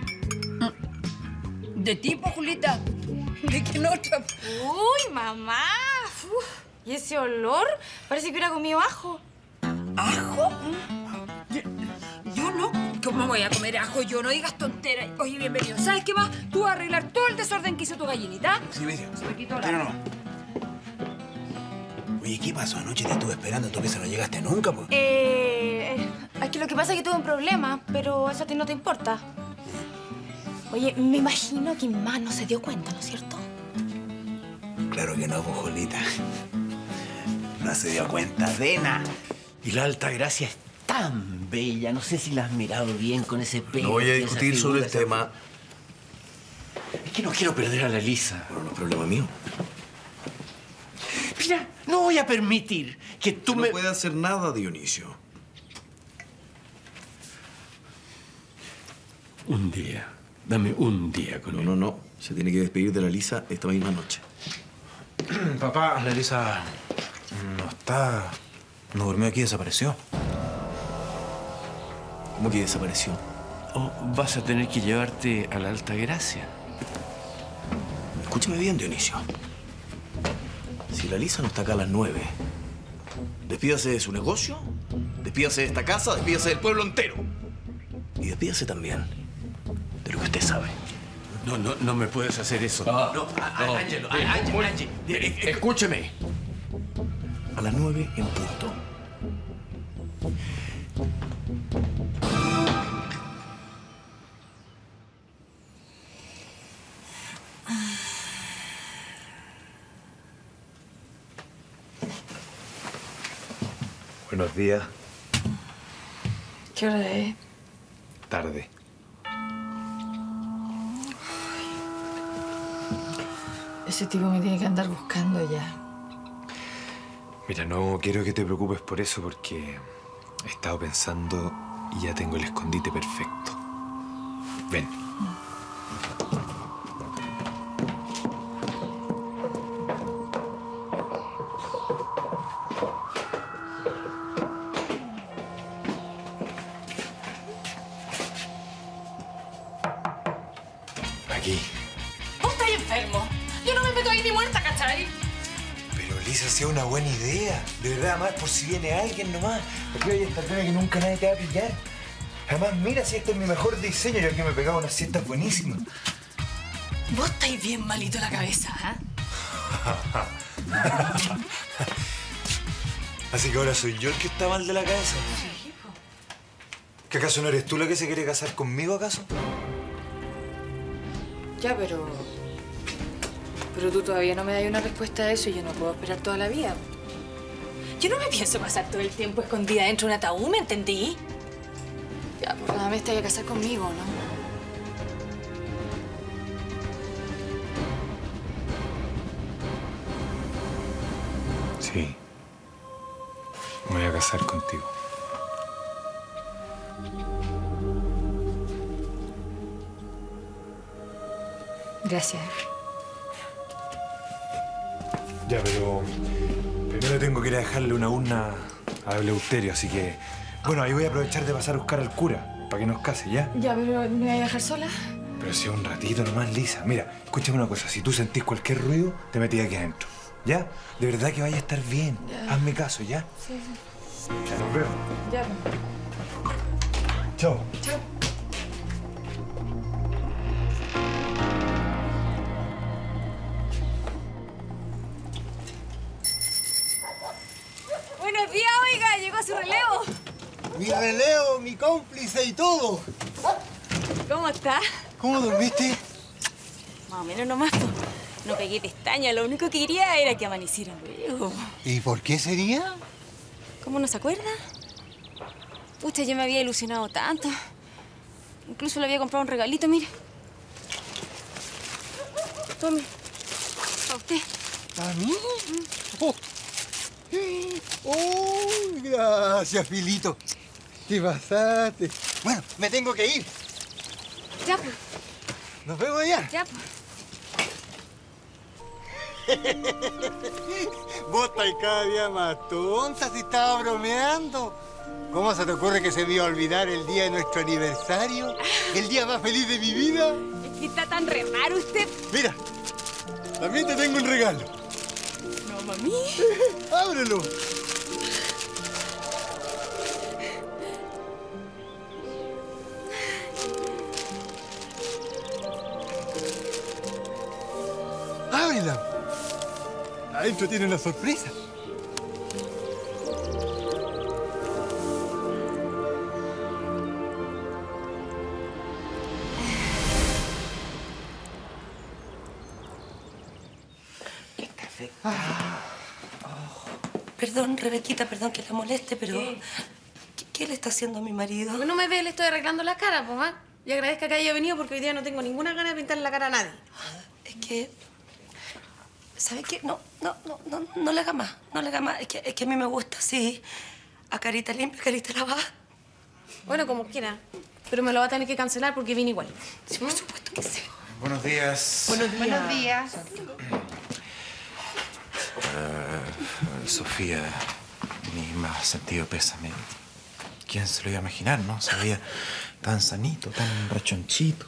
De tipo, Julita. ¿De quién otra? Uy, mamá. Uf. ¿Y ese olor? Parece que hubiera comido ajo. ¿Ajo? Yo, yo no. ¿Cómo voy a comer ajo? Yo no digas tonteras. Oye, bienvenido. ¿Sabes qué más? Tú vas a arreglar todo el desorden que hizo tu gallinita. Sí, Misia. Se me quitó la... Pero no. Oye, ¿qué pasó anoche? Te estuve esperando, tú que se no llegaste nunca, pues. Eh, eh, aquí lo que pasa es que tuve un problema, pero eso a ti no te importa. Oye, me imagino que mi mamá no se dio cuenta, ¿no es cierto? Claro que no, Pujolita. No se dio cuenta de nada. Y la Altagracia es tan bella. No sé si la has mirado bien con ese pelo. No voy a esa discutir figura, sobre el esa- tema. Es que no quiero perder a la Elisa. Pero no es problema mío. Mira, no voy a permitir que tú no me... No puede hacer nada, Dionisio. Un día. Dame un día con No, no, no. Se tiene que despedir de la Lisa esta misma noche. Papá, la Elisa no está... No durmió aquí, desapareció. ¿Cómo que desapareció? O vas a tener que llevarte a la Altagracia. Escúchame bien, Dionisio. Si la Lisa no está acá a las nueve, despídase de su negocio, despídase de esta casa, despídase del pueblo entero. Y despídase también de lo que usted sabe. No, no, no me puedes hacer eso. No, no, no, Ángelo, eh, Ángelo, muy- Ángelo, escúcheme. A las nueve en punto. Buenos días. ¿Qué hora es? Tarde. Ese tipo me tiene que andar buscando ya. Mira, no quiero que te preocupes por eso porque he estado pensando y ya tengo el escondite perfecto. Ven. Aquí. Vos estás enfermo. Yo no me meto ahí ni muerta, ¿cachai? Pero Lisa, hacía una buena idea. De verdad, más por si viene alguien nomás. Porque hoy esta pena que nunca nadie te va a pillar. Además, mira si este es mi mejor diseño. Yo aquí me pegaba unas siestas buenísimas. Vos estáis bien malito la cabeza, ¿ah? Así que ahora soy yo el que está mal de la cabeza. Sí, po. ¿Que acaso no eres tú la que se quiere casar conmigo, acaso? Ya, pero... Pero tú todavía no me das una respuesta a eso y yo no puedo esperar toda la vida. Yo no me pienso pasar todo el tiempo escondida dentro de un ataúd, ¿me entendí? Ya, pues nada, me estás a casar conmigo, ¿no? Sí. Me voy a casar contigo. Gracias. Ya, pero primero tengo que ir a dejarle una urna a Eleuterio, así que... Bueno, ahí voy a aprovechar de pasar a buscar al cura, para que nos case, ¿ya? Ya, pero ¿me voy a dejar sola? Pero si un ratito nomás, Lisa. Mira, escúchame una cosa. Si tú sentís cualquier ruido, te metís aquí adentro. ¿Ya? De verdad que vaya a estar bien. Ya. Hazme caso, ¿ya? Sí, sí. Ya nos vemos. Ya. Chao. Chao. Buenos días, oiga. Llegó su relevo. Mi relevo, mi cómplice y todo. ¿Cómo está? ¿Cómo dormiste? Más o menos nomás. po. No pegué pestaña. Lo único que quería era que amaneciera luego. ¿Y por qué sería? ¿Cómo no se acuerda? Usted ya me había ilusionado tanto. Incluso le había comprado un regalito, mire. Tome. ¿A usted? ¿A mí? Oh. Oh, gracias, Filito. ¿Qué pasaste? Bueno, me tengo que ir. Ya, pues. Nos vemos allá. Ya, pues. Vos estáis cada día más tonta si estaba bromeando. ¿Cómo se te ocurre que se me iba a olvidar el día de nuestro aniversario? El día más feliz de mi vida. Es que está tan re raro usted. Mira, también te tengo un regalo. No, mami. Ábrelo. Ábrela. Adentro tiene una sorpresa. Perdón, Rebequita, perdón que la moleste, pero... ¿Qué, qué le está haciendo a mi marido? No me ve, le estoy arreglando la cara, pues, ¿ah? Y agradezca que haya venido porque hoy día no tengo ninguna gana de pintarle la cara a nadie. Es que... ¿Sabe qué? No, no, no, no, no le haga más. No le haga más. Es que, es que a mí me gusta así. A carita limpia, carita lavada. Bueno, como quiera. Pero me lo va a tener que cancelar porque vine igual. Sí, por supuesto que sí. Buenos días. Buenos días. Buenos días. Uh, Sofía, mi más sentido pésame. ¿Quién se lo iba a imaginar, no? Se veía tan sanito, tan rechonchito.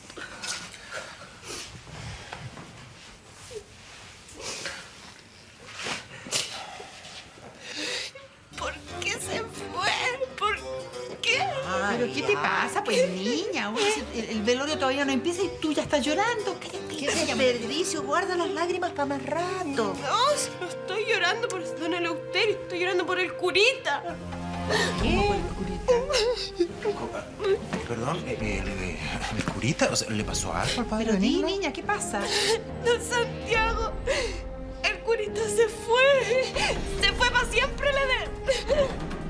¿Por qué se fue? ¿Por qué? ¿Pero qué te pasa, pues, niña? Uy, si el, el velorio todavía no empieza y tú ya estás llorando. ¿Qué, ¿Qué desperdicio? Guarda las lágrimas para más rato. No, si no estoy llorando por don Eleuterio, estoy llorando por el curita. ¿Cómo por el curita? Perdón, eh, eh, ¿el, el curita? O sea, ¿le pasó algo al padre? Pero di, niña, ¿qué pasa? Don Santiago, el curita se fue. Se fue para siempre, le de...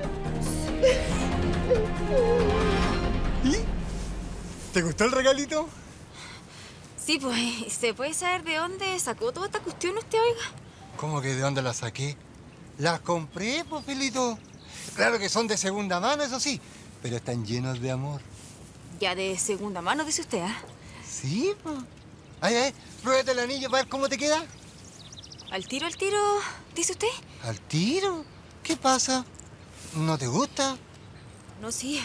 ¿Y? ¿Te gustó el regalito? Sí, pues, ¿se puede saber de dónde sacó toda esta cuestión usted, oiga? ¿Cómo que de dónde las saqué? Las compré, pues, Filito. Claro que son de segunda mano, eso sí, pero están llenos de amor. Ya de segunda mano, dice usted, ¿ah? Sí, pues. Ay, ay, pruébate el anillo para ver cómo te queda. ¿Al tiro, al tiro, dice usted? ¿Al tiro? ¿Qué pasa? ¿No te gusta? No, sí.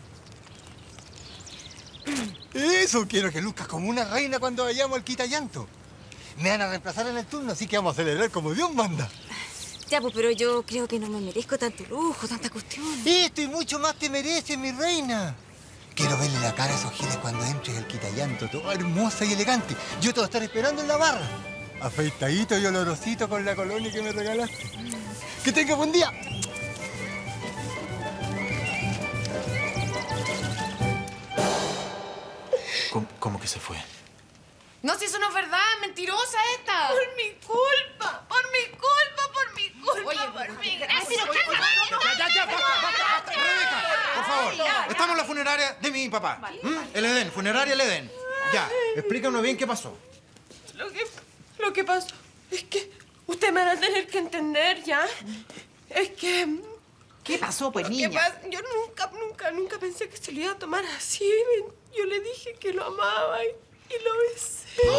Eso, quiero que luzcas como una reina cuando vayamos al quitallanto. Me van a reemplazar en el turno, así que vamos a celebrar como Dios manda. Ya, pues, pero yo creo que no me merezco tanto lujo, tanta cuestión. Esto y mucho más te mereces, mi reina. Quiero verle la cara a esos giles cuando entres al quitallanto, toda hermosa y elegante. Yo te voy a estar esperando en la barra. Afeitadito y olorosito con la colonia que me regalaste. Que tenga buen día. ¿Cómo, cómo que se fue? No, si eso no es verdad, mentirosa esta. Por mi culpa, por mi culpa, por mi culpa, Oye, por mi gracia. gracia. Ya, ya, ya, basta, basta. Rebeca, por favor. Estamos en la funeraria de mi papá. ¿Mm? El Edén, funeraria El Edén. Ya, explícanos bien qué pasó. Lo que, lo que pasó es que usted me va a tener que entender, ¿ya? Es que, ¿Qué pasó, pues, Lo niña? que pasa, yo nunca, nunca, nunca pensé que se lo iba a tomar así. Yo le dije que lo amaba y, y lo besé.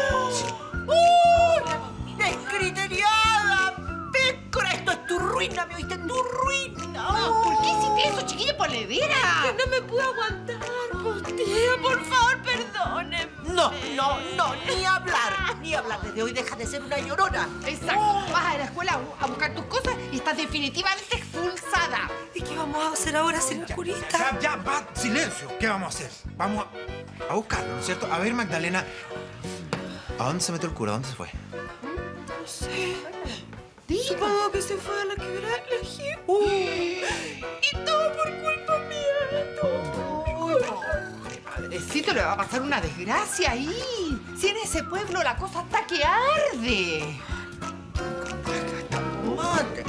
¡Oh! ¡Descriteriada! ¡Pécora! Esto es tu ruina, ¿me oíste? ¡Tu ruina! No, ¿por qué hiciste eso, chiquilla, por levera? Que no me pude aguantar, pues, tía. Por favor, perdónenme. No, no, no, ni hablar, ni hablar. Desde hoy deja de ser una llorona. Exacto. Vas a la escuela a buscar tus cosas y estás definitivamente expulsada. ¿Y qué vamos a hacer ahora sin el curita? Ya, ya, va, silencio. ¿Qué vamos a hacer? Vamos a, a buscarlo, ¿no es cierto? A ver, Magdalena, ¿a dónde se metió el cura? ¿A dónde se fue? No sé. Supongo que se fue a la quebrada de la G. Uh. Y todo por culpa mía. Todo. Padrecito, le va a pasar una desgracia ahí. Si en ese pueblo la cosa está que arde. Madre.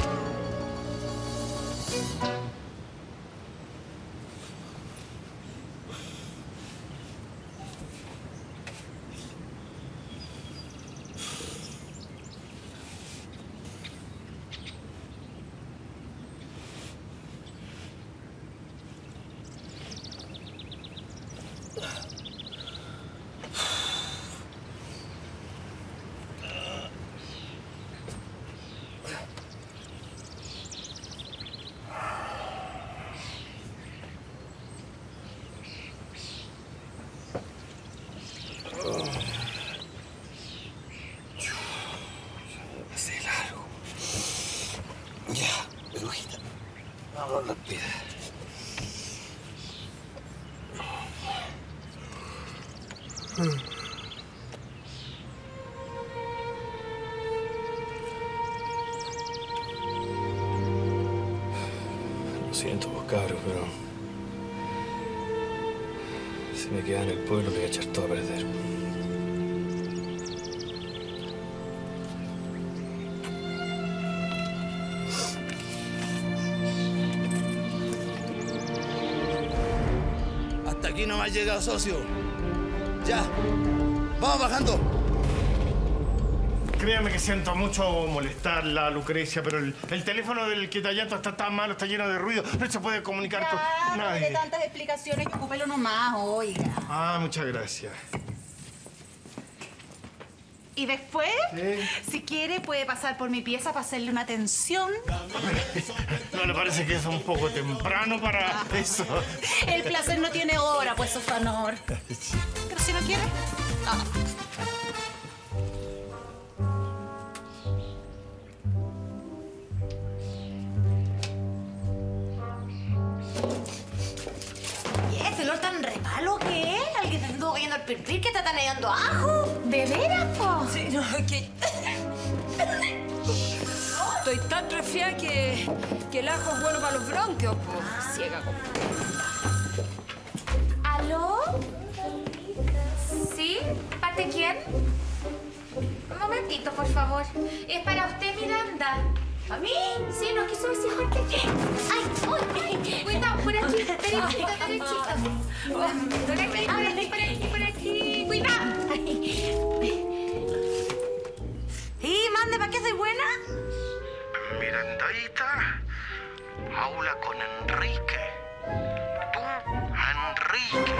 Lo siento, vos cabros, pero si me quedaba en el pueblo me iba a echar todo a perder. Hasta aquí no me ha llegado, socio. Ya. Vamos bajando. Créame que siento mucho molestarla, Lucrecia, pero el, el teléfono del quitallato está tan malo, está lleno de ruido, no se puede comunicar con Ya, no nadie. de tantas explicaciones, que ocúpelo nomás, oiga. Ah, muchas gracias. Y después, Sí. si quiere, puede pasar por mi pieza para hacerle una atención. ¿No le parece que es un poco temprano para eso? El placer no tiene hora, pues, Sofanor. Pero si no quiere, no, no. ¿Y ese olor tan re malo que es? ¿Alguien te estuvo cayendo el pirpir que te está taneyendo ajo? ¿De veras, po? Sí, no, es que... Estoy tan resfriada que, que el ajo es bueno para los bronquios, po. Ciega como... ¿Aló? ¿Sí? ¿Parte quién? Un momentito, por favor. Es para usted, Miranda. ¿A mí? Sí, nos quiso decir parte quién. ¡Ay! ¡Uy! Cuidado, por aquí. Derechito, derechito. Por aquí, por aquí, por aquí, por aquí. ¡Cuidado! ¿Y mande, para qué soy buena? Mirandita, habla con Enrique. Tú, a Enrique.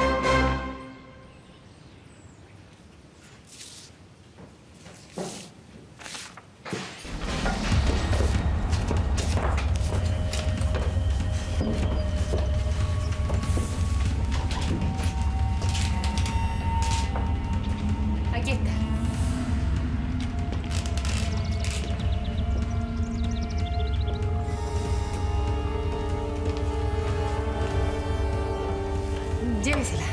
Aquí está. Llévesela.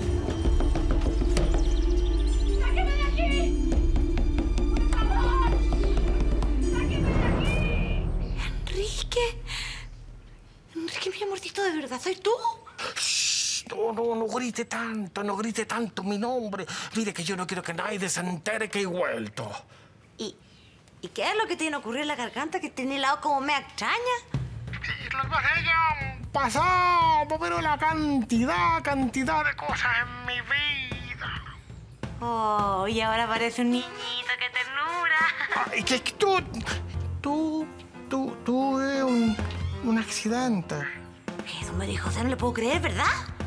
¡Sáqueme de aquí! ¡Por favor! ¡Sáqueme de aquí! Enrique. Enrique, mi amorcito, ¿de verdad soy tú? No, no, no grite tanto, no grite tanto mi nombre. Mire que yo no quiero que nadie se entere que he vuelto. ¿Y, ¿Y qué es lo que tiene ocurrido en la garganta que tiene helado como me extraña? Lo que pasa es que han pasado, pero la cantidad, cantidad de cosas en mi vida. Oh, y ahora parece un niñito, qué ternura. Ay, que tú, tú, tú, tú eres un, un accidente. Eso, María José, no le puedo creer, ¿verdad?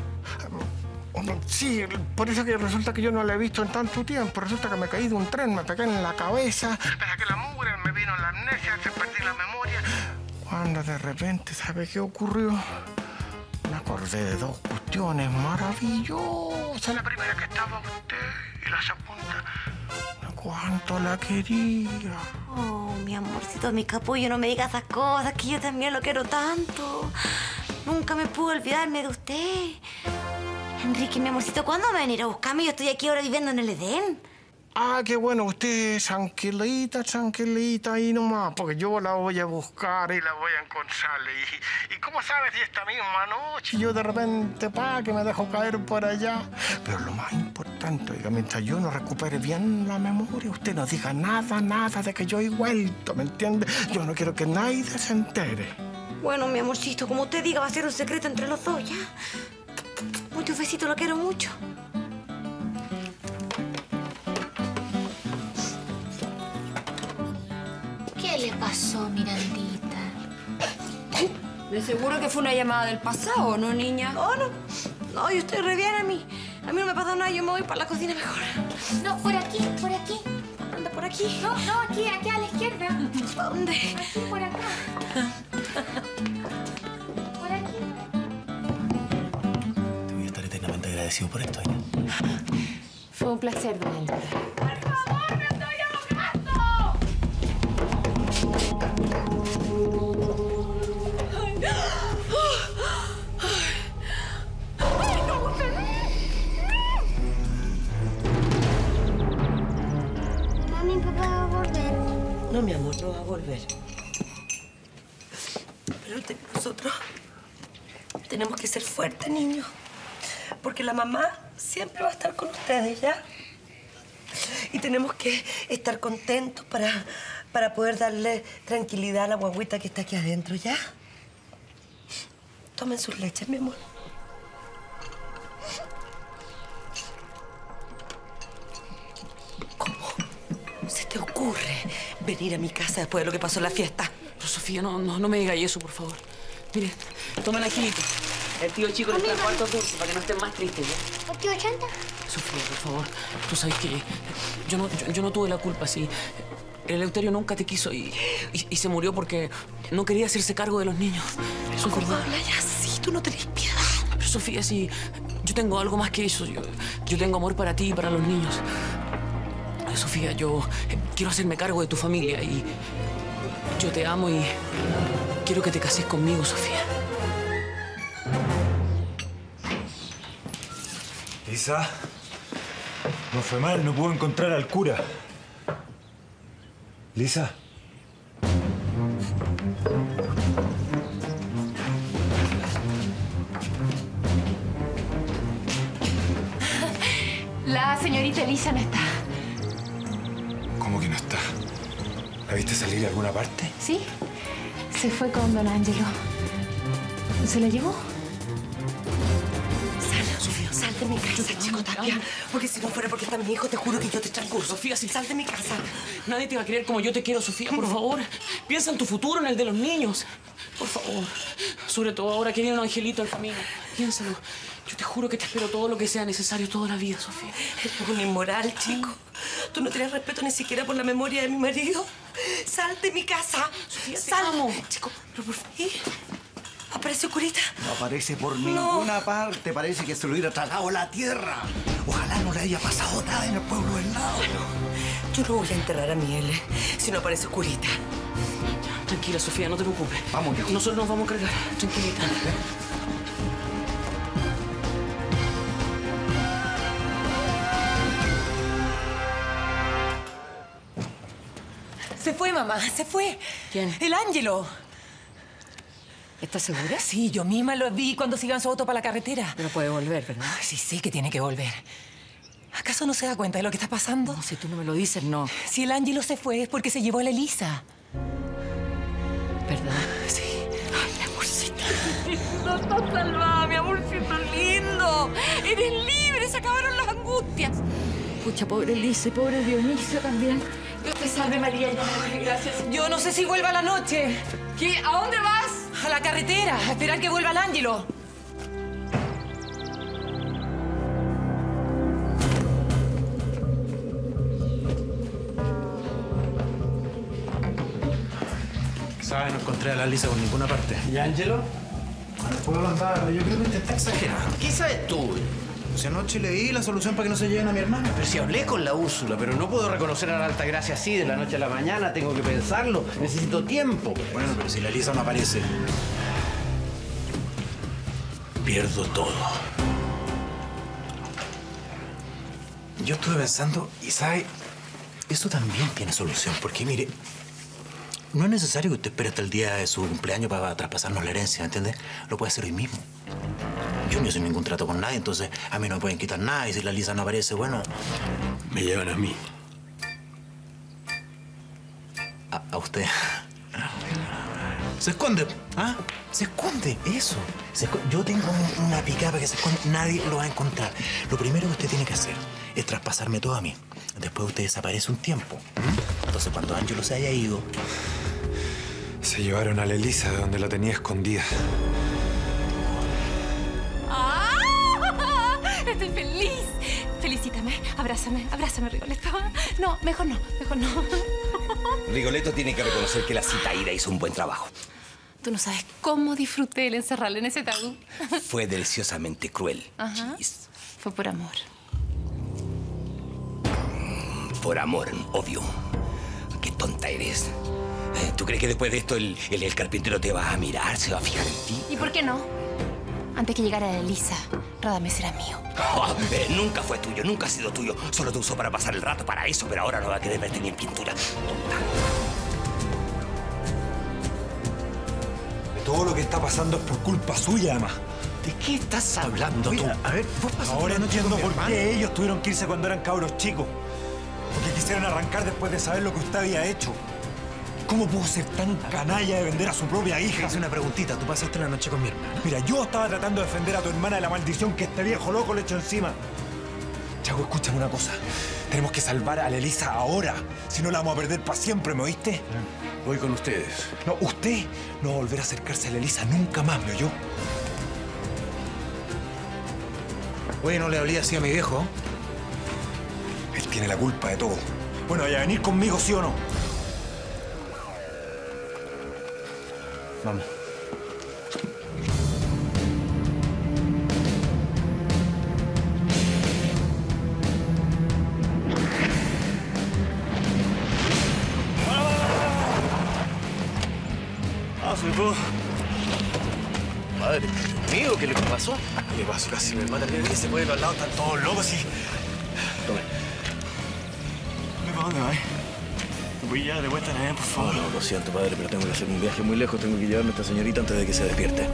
Sí, por eso que resulta que yo no la he visto en tanto tiempo. Resulta que me caí de un tren, me pegué en la cabeza, me saqué la mugre, me vino la amnesia, se perdí la memoria. Cuando de repente, ¿sabe qué ocurrió? Me acordé de dos cuestiones maravillosas. La primera, que estaba usted, y la segunda, cuánto la quería. Oh, mi amorcito, mi capullo, no me digas esas cosas, que yo también lo quiero tanto. Nunca me pude olvidarme de usted. Enrique, mi amorcito, ¿cuándo va a venir a buscarme? Yo estoy aquí ahora viviendo en el Edén. Ah, qué bueno, usted tranquilita, tranquilita ahí nomás, porque yo la voy a buscar y la voy a encontrar. Y, y ¿cómo sabes si esta misma noche yo de repente, pa, que me dejo caer por allá? Pero lo más importante, oiga, mientras yo no recupere bien la memoria, usted no diga nada, nada de que yo he vuelto, ¿me entiende? Yo no quiero que nadie se entere. Bueno, mi amorcito, como usted diga, va a ser un secreto entre los dos, ¿ya? Muchos besitos, lo quiero mucho. ¿Qué le pasó, Mirandita? De seguro que fue una llamada del pasado, ¿no, niña? No, no. No, yo estoy re bien a mí. A mí no me pasa nada, yo me voy para la cocina mejor. No, por aquí, por aquí. Anda, por aquí. No, no, aquí, aquí a la izquierda. ¿Dónde? Aquí, por acá. Por aquí. Te voy a estar eternamente agradecido por esto, Aina. Fue un placer, don Andrés. Mami, papá va a volver. No, mi amor, no va a volver. Pero nosotros tenemos que ser fuertes, niños. Porque la mamá siempre va a estar con ustedes, ¿ya? Y tenemos que estar contentos para, para poder darle tranquilidad a la guaguita que está aquí adentro, ¿ya? Tomen sus leches, mi amor. ¿Cómo se te ocurre venir a mi casa después de lo que pasó en la fiesta? Pero, Sofía, no, no, no me digas eso, por favor. Mire, tomen aquí. El tío chico le trajo hartos dulces para que no estén más tristes, ¿ya? ¿O tío Chanta? Sofía, por favor. Tú sabes que yo no, yo, yo no tuve la culpa, sí. El Eleuterio nunca te quiso y, y, y se murió porque no quería hacerse cargo de los niños. Eso es verdad. Habla ya así, tú no tenés piedad. Pero, Sofía, sí, yo tengo algo más que eso. Yo, yo tengo amor para ti y para los niños. Sofía, yo quiero hacerme cargo de tu familia y yo te amo y quiero que te cases conmigo, Sofía. Lisa, no fue mal, no puedo encontrar al cura. Lisa. La señorita Elisa no está. ¿Cómo que no está? ¿La viste salir de alguna parte? ¿Sí? Se fue con don Ángelo. ¿Se la llevó? Sal, Sofía, sal de mi casa, chico Tapia. Porque si no fuera porque está mi hijo, te juro que yo te transcurso. Sofía, si sal de mi casa. Nadie te va a querer como yo te quiero, Sofía, por favor. Piensa en tu futuro, en el de los niños. Por favor. Sobre todo ahora que viene un angelito al camino. Piénsalo. Yo te juro que te espero todo lo que sea necesario toda la vida, Sofía. Eres un inmoral, chico. Tú no tienes respeto ni siquiera por la memoria de mi marido. Sal de mi casa. Sofía, te sal. amo. Chico, pero por favor. ¿Apareció curita? No aparece por No. ninguna parte. Parece que se lo hubiera tragado la tierra. Ojalá no le haya pasado nada en el pueblo del lado. Yo no voy a enterrar a mi L si no aparece curita. Tranquila, Sofía, no te preocupes. Vamos, hijo. Nosotros nos vamos a cargar. Tranquilita. Se fue, mamá, se fue. ¿Quién? El Ángelo. ¿Estás segura? Sí, yo misma lo vi cuando se iba en su auto para la carretera. Pero puede volver, ¿verdad? Ay, sí, sí que tiene que volver. ¿Acaso no se da cuenta de lo que está pasando? No, si tú no me lo dices, no. Si el Ángelo se fue es porque se llevó a la Elisa. ¿Verdad? Sí. Ay, mi amorcito. No estás salvada, mi amorcito lindo. Eres libre, se acabaron las angustias. Pucha, pobre Elisa y pobre Dionisio también. Dios te salve, María. Yo me doy gracias. Yo no sé si vuelva a la noche. ¿Qué? ¿A dónde vas? A la carretera, a esperar que vuelva el Ángelo. ¿Sabes? No encontré a la Lisa por ninguna parte. ¿Y Ángelo? Al pueblo andaba, yo creo que te está exagerando. ¿Qué sabes tú? Si anoche leí la solución para que no se lleven a mi hermana. Pero si hablé con la Úrsula, pero no puedo reconocer a la Altagracia así de la noche a la mañana. Tengo que pensarlo. Necesito tiempo. Bueno, pero si la Lisa no aparece, pierdo todo. Yo estuve pensando, y ¿sabe? Eso también tiene solución, porque mire, no es necesario que usted espere hasta el día de su cumpleaños para traspasarnos la herencia, ¿entiende? Lo puede hacer hoy mismo. Yo no hice ningún trato con nadie, entonces a mí no me pueden quitar nada. Y si la Lisa no aparece, bueno, me llevan a mí. A, a usted. Se esconde, ¿ah? Se esconde, eso. Se esconde. Yo tengo un- una picada que se esconde, nadie lo va a encontrar. Lo primero que usted tiene que hacer es traspasarme todo a mí. Después usted desaparece un tiempo. ¿Mm? Entonces cuando Ángelo se haya ido... Se llevaron a la Elisa de donde la tenía escondida. ¡Ah! Estoy feliz. Felicítame, abrázame, abrázame, Rigoletto. No, mejor no, mejor no. Rigoletto tiene que reconocer que la citaída hizo un buen trabajo. Tú no sabes cómo disfruté el encerrarle en ese ataúd. Fue deliciosamente cruel. Ajá. Fue por amor. Por amor, obvio. Qué tonta eres. Eh, ¿Tú crees que después de esto el, el, el carpintero te va a mirar, se va a fijar en ti? ¿Y por qué no? Antes que llegara Elisa, Radamés era mío. Oh, eh, nunca fue tuyo, nunca ha sido tuyo. Solo te usó para pasar el rato, para eso, pero ahora no va a querer verte ni en pintura. Todo lo que está pasando es por culpa suya, además. ¿De qué estás hablando tú? Mira, A ver, vos pasas ahora una noche entiendo con mi por hermana. qué ellos tuvieron que irse cuando eran cabros chicos. Porque quisieron arrancar después de saber lo que usted había hecho. ¿Cómo pudo ser tan canalla de vender a su propia hija? Hice una preguntita. ¿Tú pasaste la noche con mi hermana? Mira, yo estaba tratando de defender a tu hermana de la maldición que este viejo loco le echó encima. Chago, escúchame una cosa. Tenemos que salvar a la Elisa ahora. Si no, la vamos a perder para siempre, ¿me oíste? Voy con ustedes. No, usted no va a volver a acercarse a la Elisa nunca más, ¿me oyó? Oye, no le hablé así a mi viejo. Él tiene la culpa de todo. Bueno, ¿vaya a venir conmigo, sí o no? Vamos. Ah, soy vos. Madre mío, ¿qué le pasó? ¿Qué le pasó? Casi me mata. Mira, se puede ir al lado, están todos locos y... Tome. ¿Para dónde vas? ¿Me voy ya de vuelta en allá, por favor? No, lo siento, padre, pero tengo que hacer un viaje muy lejos. Tengo que llevarme a esta señorita antes de que se despierte.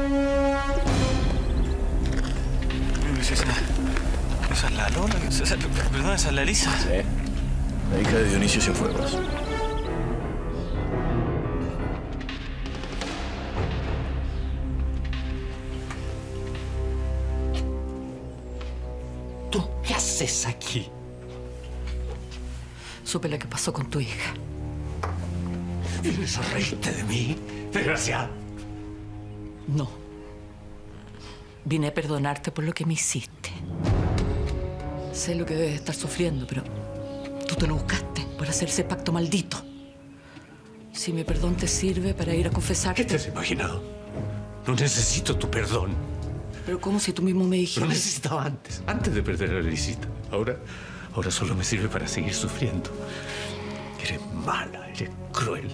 Esa, esa es la Lola. Esa, perdón, esa es la Elisa. Sí. La hija de Dionisio Cienfuegos. ¿Tú qué haces aquí? Supe lo que pasó con tu hija. ¿Vienes a reírte de mí, desgraciado? No. Vine a perdonarte por lo que me hiciste. Sé lo que debes estar sufriendo, pero tú te lo buscaste por hacer ese pacto maldito. Si mi perdón te sirve para ir a confesarte... ¿Qué te has imaginado? No necesito tu perdón. Pero ¿cómo si tú mismo me dijiste? Lo necesitaba antes, antes de perder a la Elisita. Ahora, ahora solo me sirve para seguir sufriendo. Eres mala, eres cruel.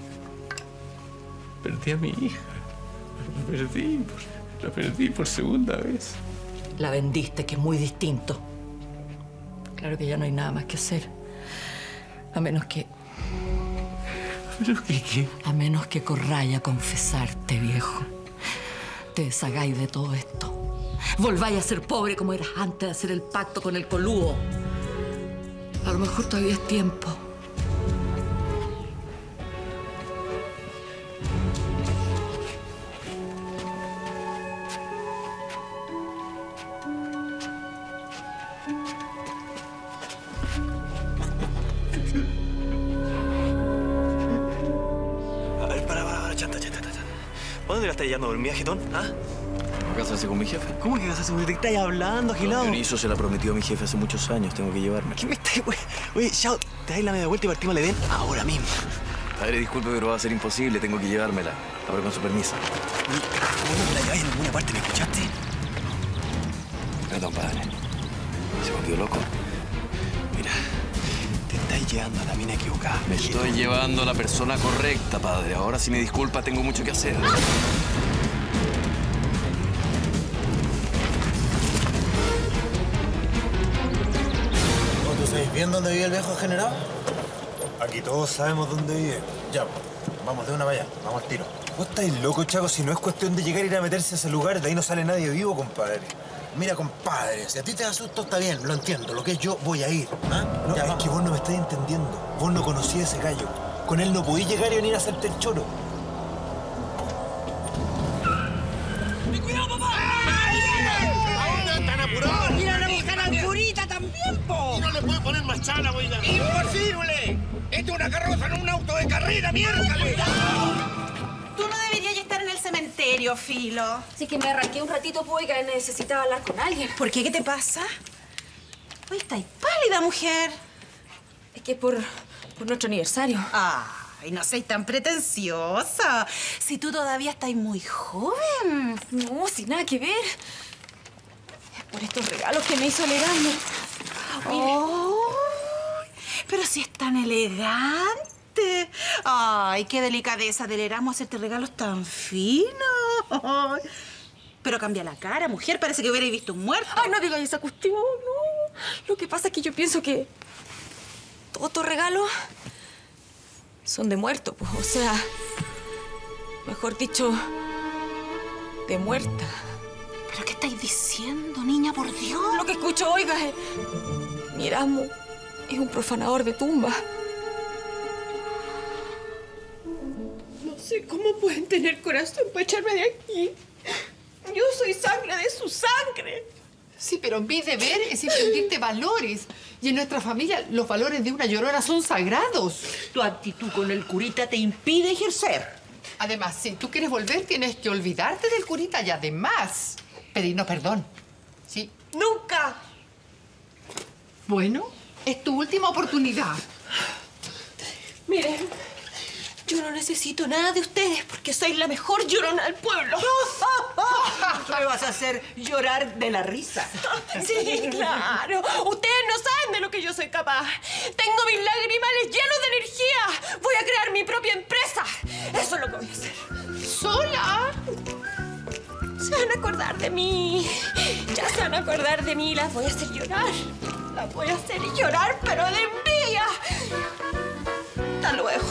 Perdí a mi hija. La perdí, por, la perdí por segunda vez. La vendiste, que es muy distinto. Claro que ya no hay nada más que hacer. A menos que... ¿A menos que qué? A menos que corráis a confesarte, viejo. Te deshagáis de todo esto. Volváis a ser pobre como eras antes de hacer el pacto con el coludo. A lo mejor todavía es tiempo. ¿Dónde la estás llevando a dormir, jetón? ¿Ah? ¿A casarse con mi jefe? ¿Cómo que casarse con mi jefe? ¿Qué estás hablando, agilado? Dioniso se la prometió a mi jefe hace muchos años. Tengo que llevarme. ¿Qué me estás, güey? Oye, chao, te das la media vuelta y partimos al Edén ahora mismo. Padre, disculpe, pero va a ser imposible. Tengo que llevármela. Ahora con su permiso. ¿Cómo no te la lleváis en ninguna parte? ¿Me escuchaste? Perdón, padre. ¿Se volvió loco? Mira, te estás llevando a la mina equivocada. Me estoy llevando a la persona correcta, padre. Ahora, si me disculpa, tengo mucho que hacer. ¿Tú sabes bien dónde vive el viejo general? Aquí todos sabemos dónde vive. Ya, pues, vamos de una para allá. Vamos al tiro. Vos estáis loco, Chaco, si no es cuestión de llegar y ir a meterse a ese lugar, de ahí no sale nadie vivo, compadre. Mira, compadre, si a ti te asusto, está bien, lo entiendo. Lo que es yo, voy a ir. ¿Ah? No, Ya, es vamos. que vos no me estás entendiendo. Vos no conocías a ese gallo. Con él no podías llegar y venir a hacerte el choro. ¡Cuidado, papá! ¡Ahora están apurados! ¡Mira a buscar al curita también, po! Y no le puede poner más chala, oiga. ¡Imposible! Esto es una carroza, no un auto de carrera, miércoles. Tú no deberías estar en el cementerio, Filo. Sí que me arranqué un ratito, pues, que necesitaba hablar con alguien. ¿Por qué? ¿Qué te pasa? Hoy estáis pálida, mujer. Es que es por, por nuestro aniversario. Ay, no seas tan pretenciosa. Si tú todavía estás muy joven. No, sin nada que ver. Es por estos regalos que me hizo el Erasmo. Oh, pero si es tan elegante. Ay, qué delicadeza del Erasmo hacerte regalos tan finos. Ay. Pero cambia la cara, mujer. Parece que hubierais visto un muerto. Ay, no digas esa cuestión, no. Lo que pasa es que yo pienso que todos estos regalos son de muerto, pues. O sea, mejor dicho, de muerta. ¿Pero qué estáis diciendo, niña, por Dios? Lo que escucho, oiga, es... Mi Erasmo es un profanador de tumbas. No sé cómo pueden tener corazón para echarme de aquí. Yo soy sangre de su sangre. Sí, pero mi deber es infundirte valores. Y en nuestra familia los valores de una llorona son sagrados. Tu actitud con el curita te impide ejercer. Además, si tú quieres volver, tienes que olvidarte del curita y además pedirnos perdón. ¿Sí? ¡Nunca! Bueno, es tu última oportunidad. Miren, yo no necesito nada de ustedes porque soy la mejor llorona del pueblo. Me vas a hacer llorar de la risa. Sí, claro. Ustedes no saben de lo que yo soy capaz. Tengo mis lagrimales llenos de energía. Voy a crear mi propia empresa. Eso es lo que voy a hacer. ¿Sola? Se van a acordar de mí. Ya se van a acordar de mí. Las voy a hacer llorar. Las voy a hacer llorar, pero de envidia. Hasta luego.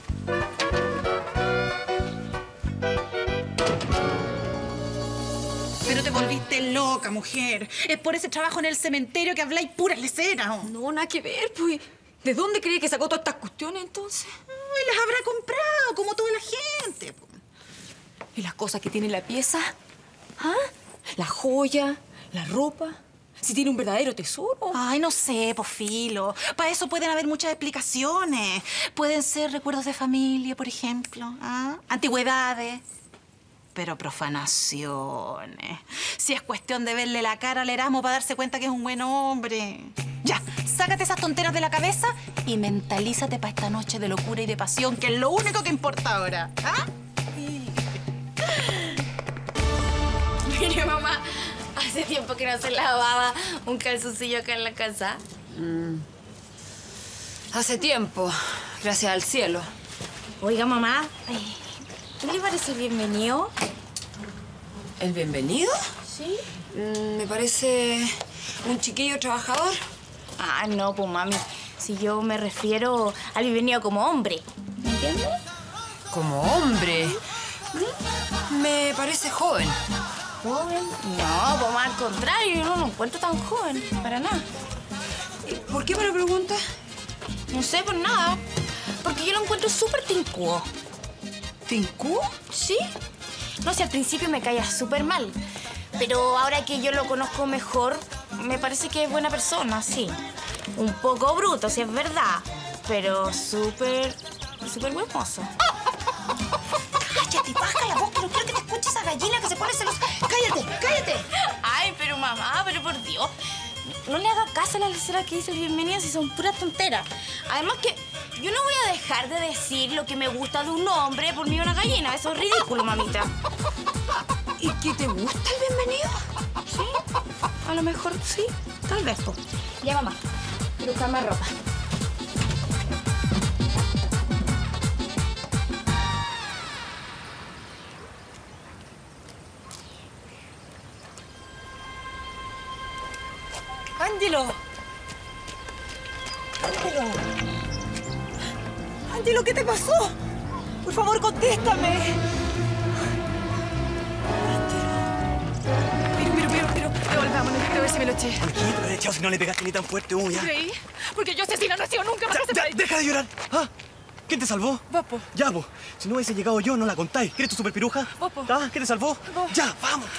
Pero te volviste loca, mujer. Es por ese trabajo en el cementerio que habláis puras leceras. ¿Oh? No, nada que ver, pues. ¿De dónde cree que sacó todas estas cuestiones, entonces? Ay, las habrá comprado, como toda la gente. ¿Y las cosas que tiene la pieza? ¿Ah? La joya, la ropa. Si tiene un verdadero tesoro. Ay, no sé, pues filo. Para eso pueden haber muchas explicaciones. Pueden ser recuerdos de familia, por ejemplo. ¿Ah? Antigüedades. Pero profanaciones. Si es cuestión de verle la cara al Erasmo para darse cuenta que es un buen hombre. Ya, sácate esas tonteras de la cabeza y mentalízate para esta noche de locura y de pasión, que es lo único que importa ahora. ¿Ah? Mire, mamá, hace tiempo que no se lavaba un calzoncillo acá en la casa. Mm. Hace tiempo, gracias al cielo. Oiga, mamá, ¿qué le parece el bienvenido? ¿El bienvenido? Sí. Mm, me parece un chiquillo trabajador. Ah, no, pues mami, si yo me refiero al bienvenido como hombre, ¿me entiendes? Como hombre. Me parece joven. ¿Joven? No, pues más al contrario, yo no lo encuentro tan joven, para nada. ¿Por qué me lo preguntas? No sé, por nada. Porque yo lo encuentro súper tincudo. ¿Tincudo? Sí. No sé, al principio me caía súper mal. Pero ahora que yo lo conozco mejor, me parece que es buena persona, sí. Un poco bruto, si es verdad. Pero súper, súper buen mozo. cállate, baja la voz, que no quiero que te escuche esa gallina que se pone celosa. Cállate, cállate. Ay, pero mamá, pero por Dios. No le haga caso a la lecera que dice el bienvenido si son puras tonteras. Además que yo no voy a dejar de decir lo que me gusta de un hombre por mí una gallina. Eso es ridículo, mamita. ¿Y qué te gusta el bienvenido? Sí, a lo mejor sí, tal vez. Po. Ya, mamá, quiero buscar más ropa. ¡Ángelo! ¡Ángelo! ¡Ángelo, qué te pasó! Por favor, contéstame. Pero, pero, pero, pero, devolvámonos. Yo quiero ver si me lo eché. ¿Por qué te lo he echado si no le pegaste ni tan fuerte, uh, ya? ¿Creí? Porque yo asesina no he sido nunca más. Ya, ya, deja de llorar. ¿Ah? ¿Quién te salvó? Vos, po. Ya, vos. Si no hubiese llegado yo, no la contáis. ¿Quieres tu superpiruja? Vos, po. ¿Ah? ¿Quién te salvó? Vos. Ya, vamos.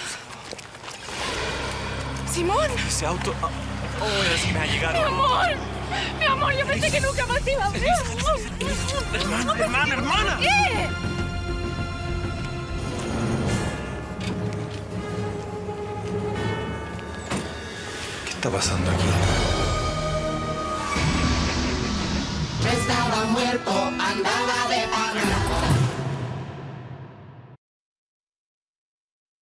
¡Simón! Ese auto... Oh, oh, a ver si me va a llegar. ¡Mi amor! ¡Mi amor! Yo pensé que nunca más te iba a ver. Hermana, hermana, hermana. ¿Qué? ¿Qué está pasando aquí? Estaba muerto, andaba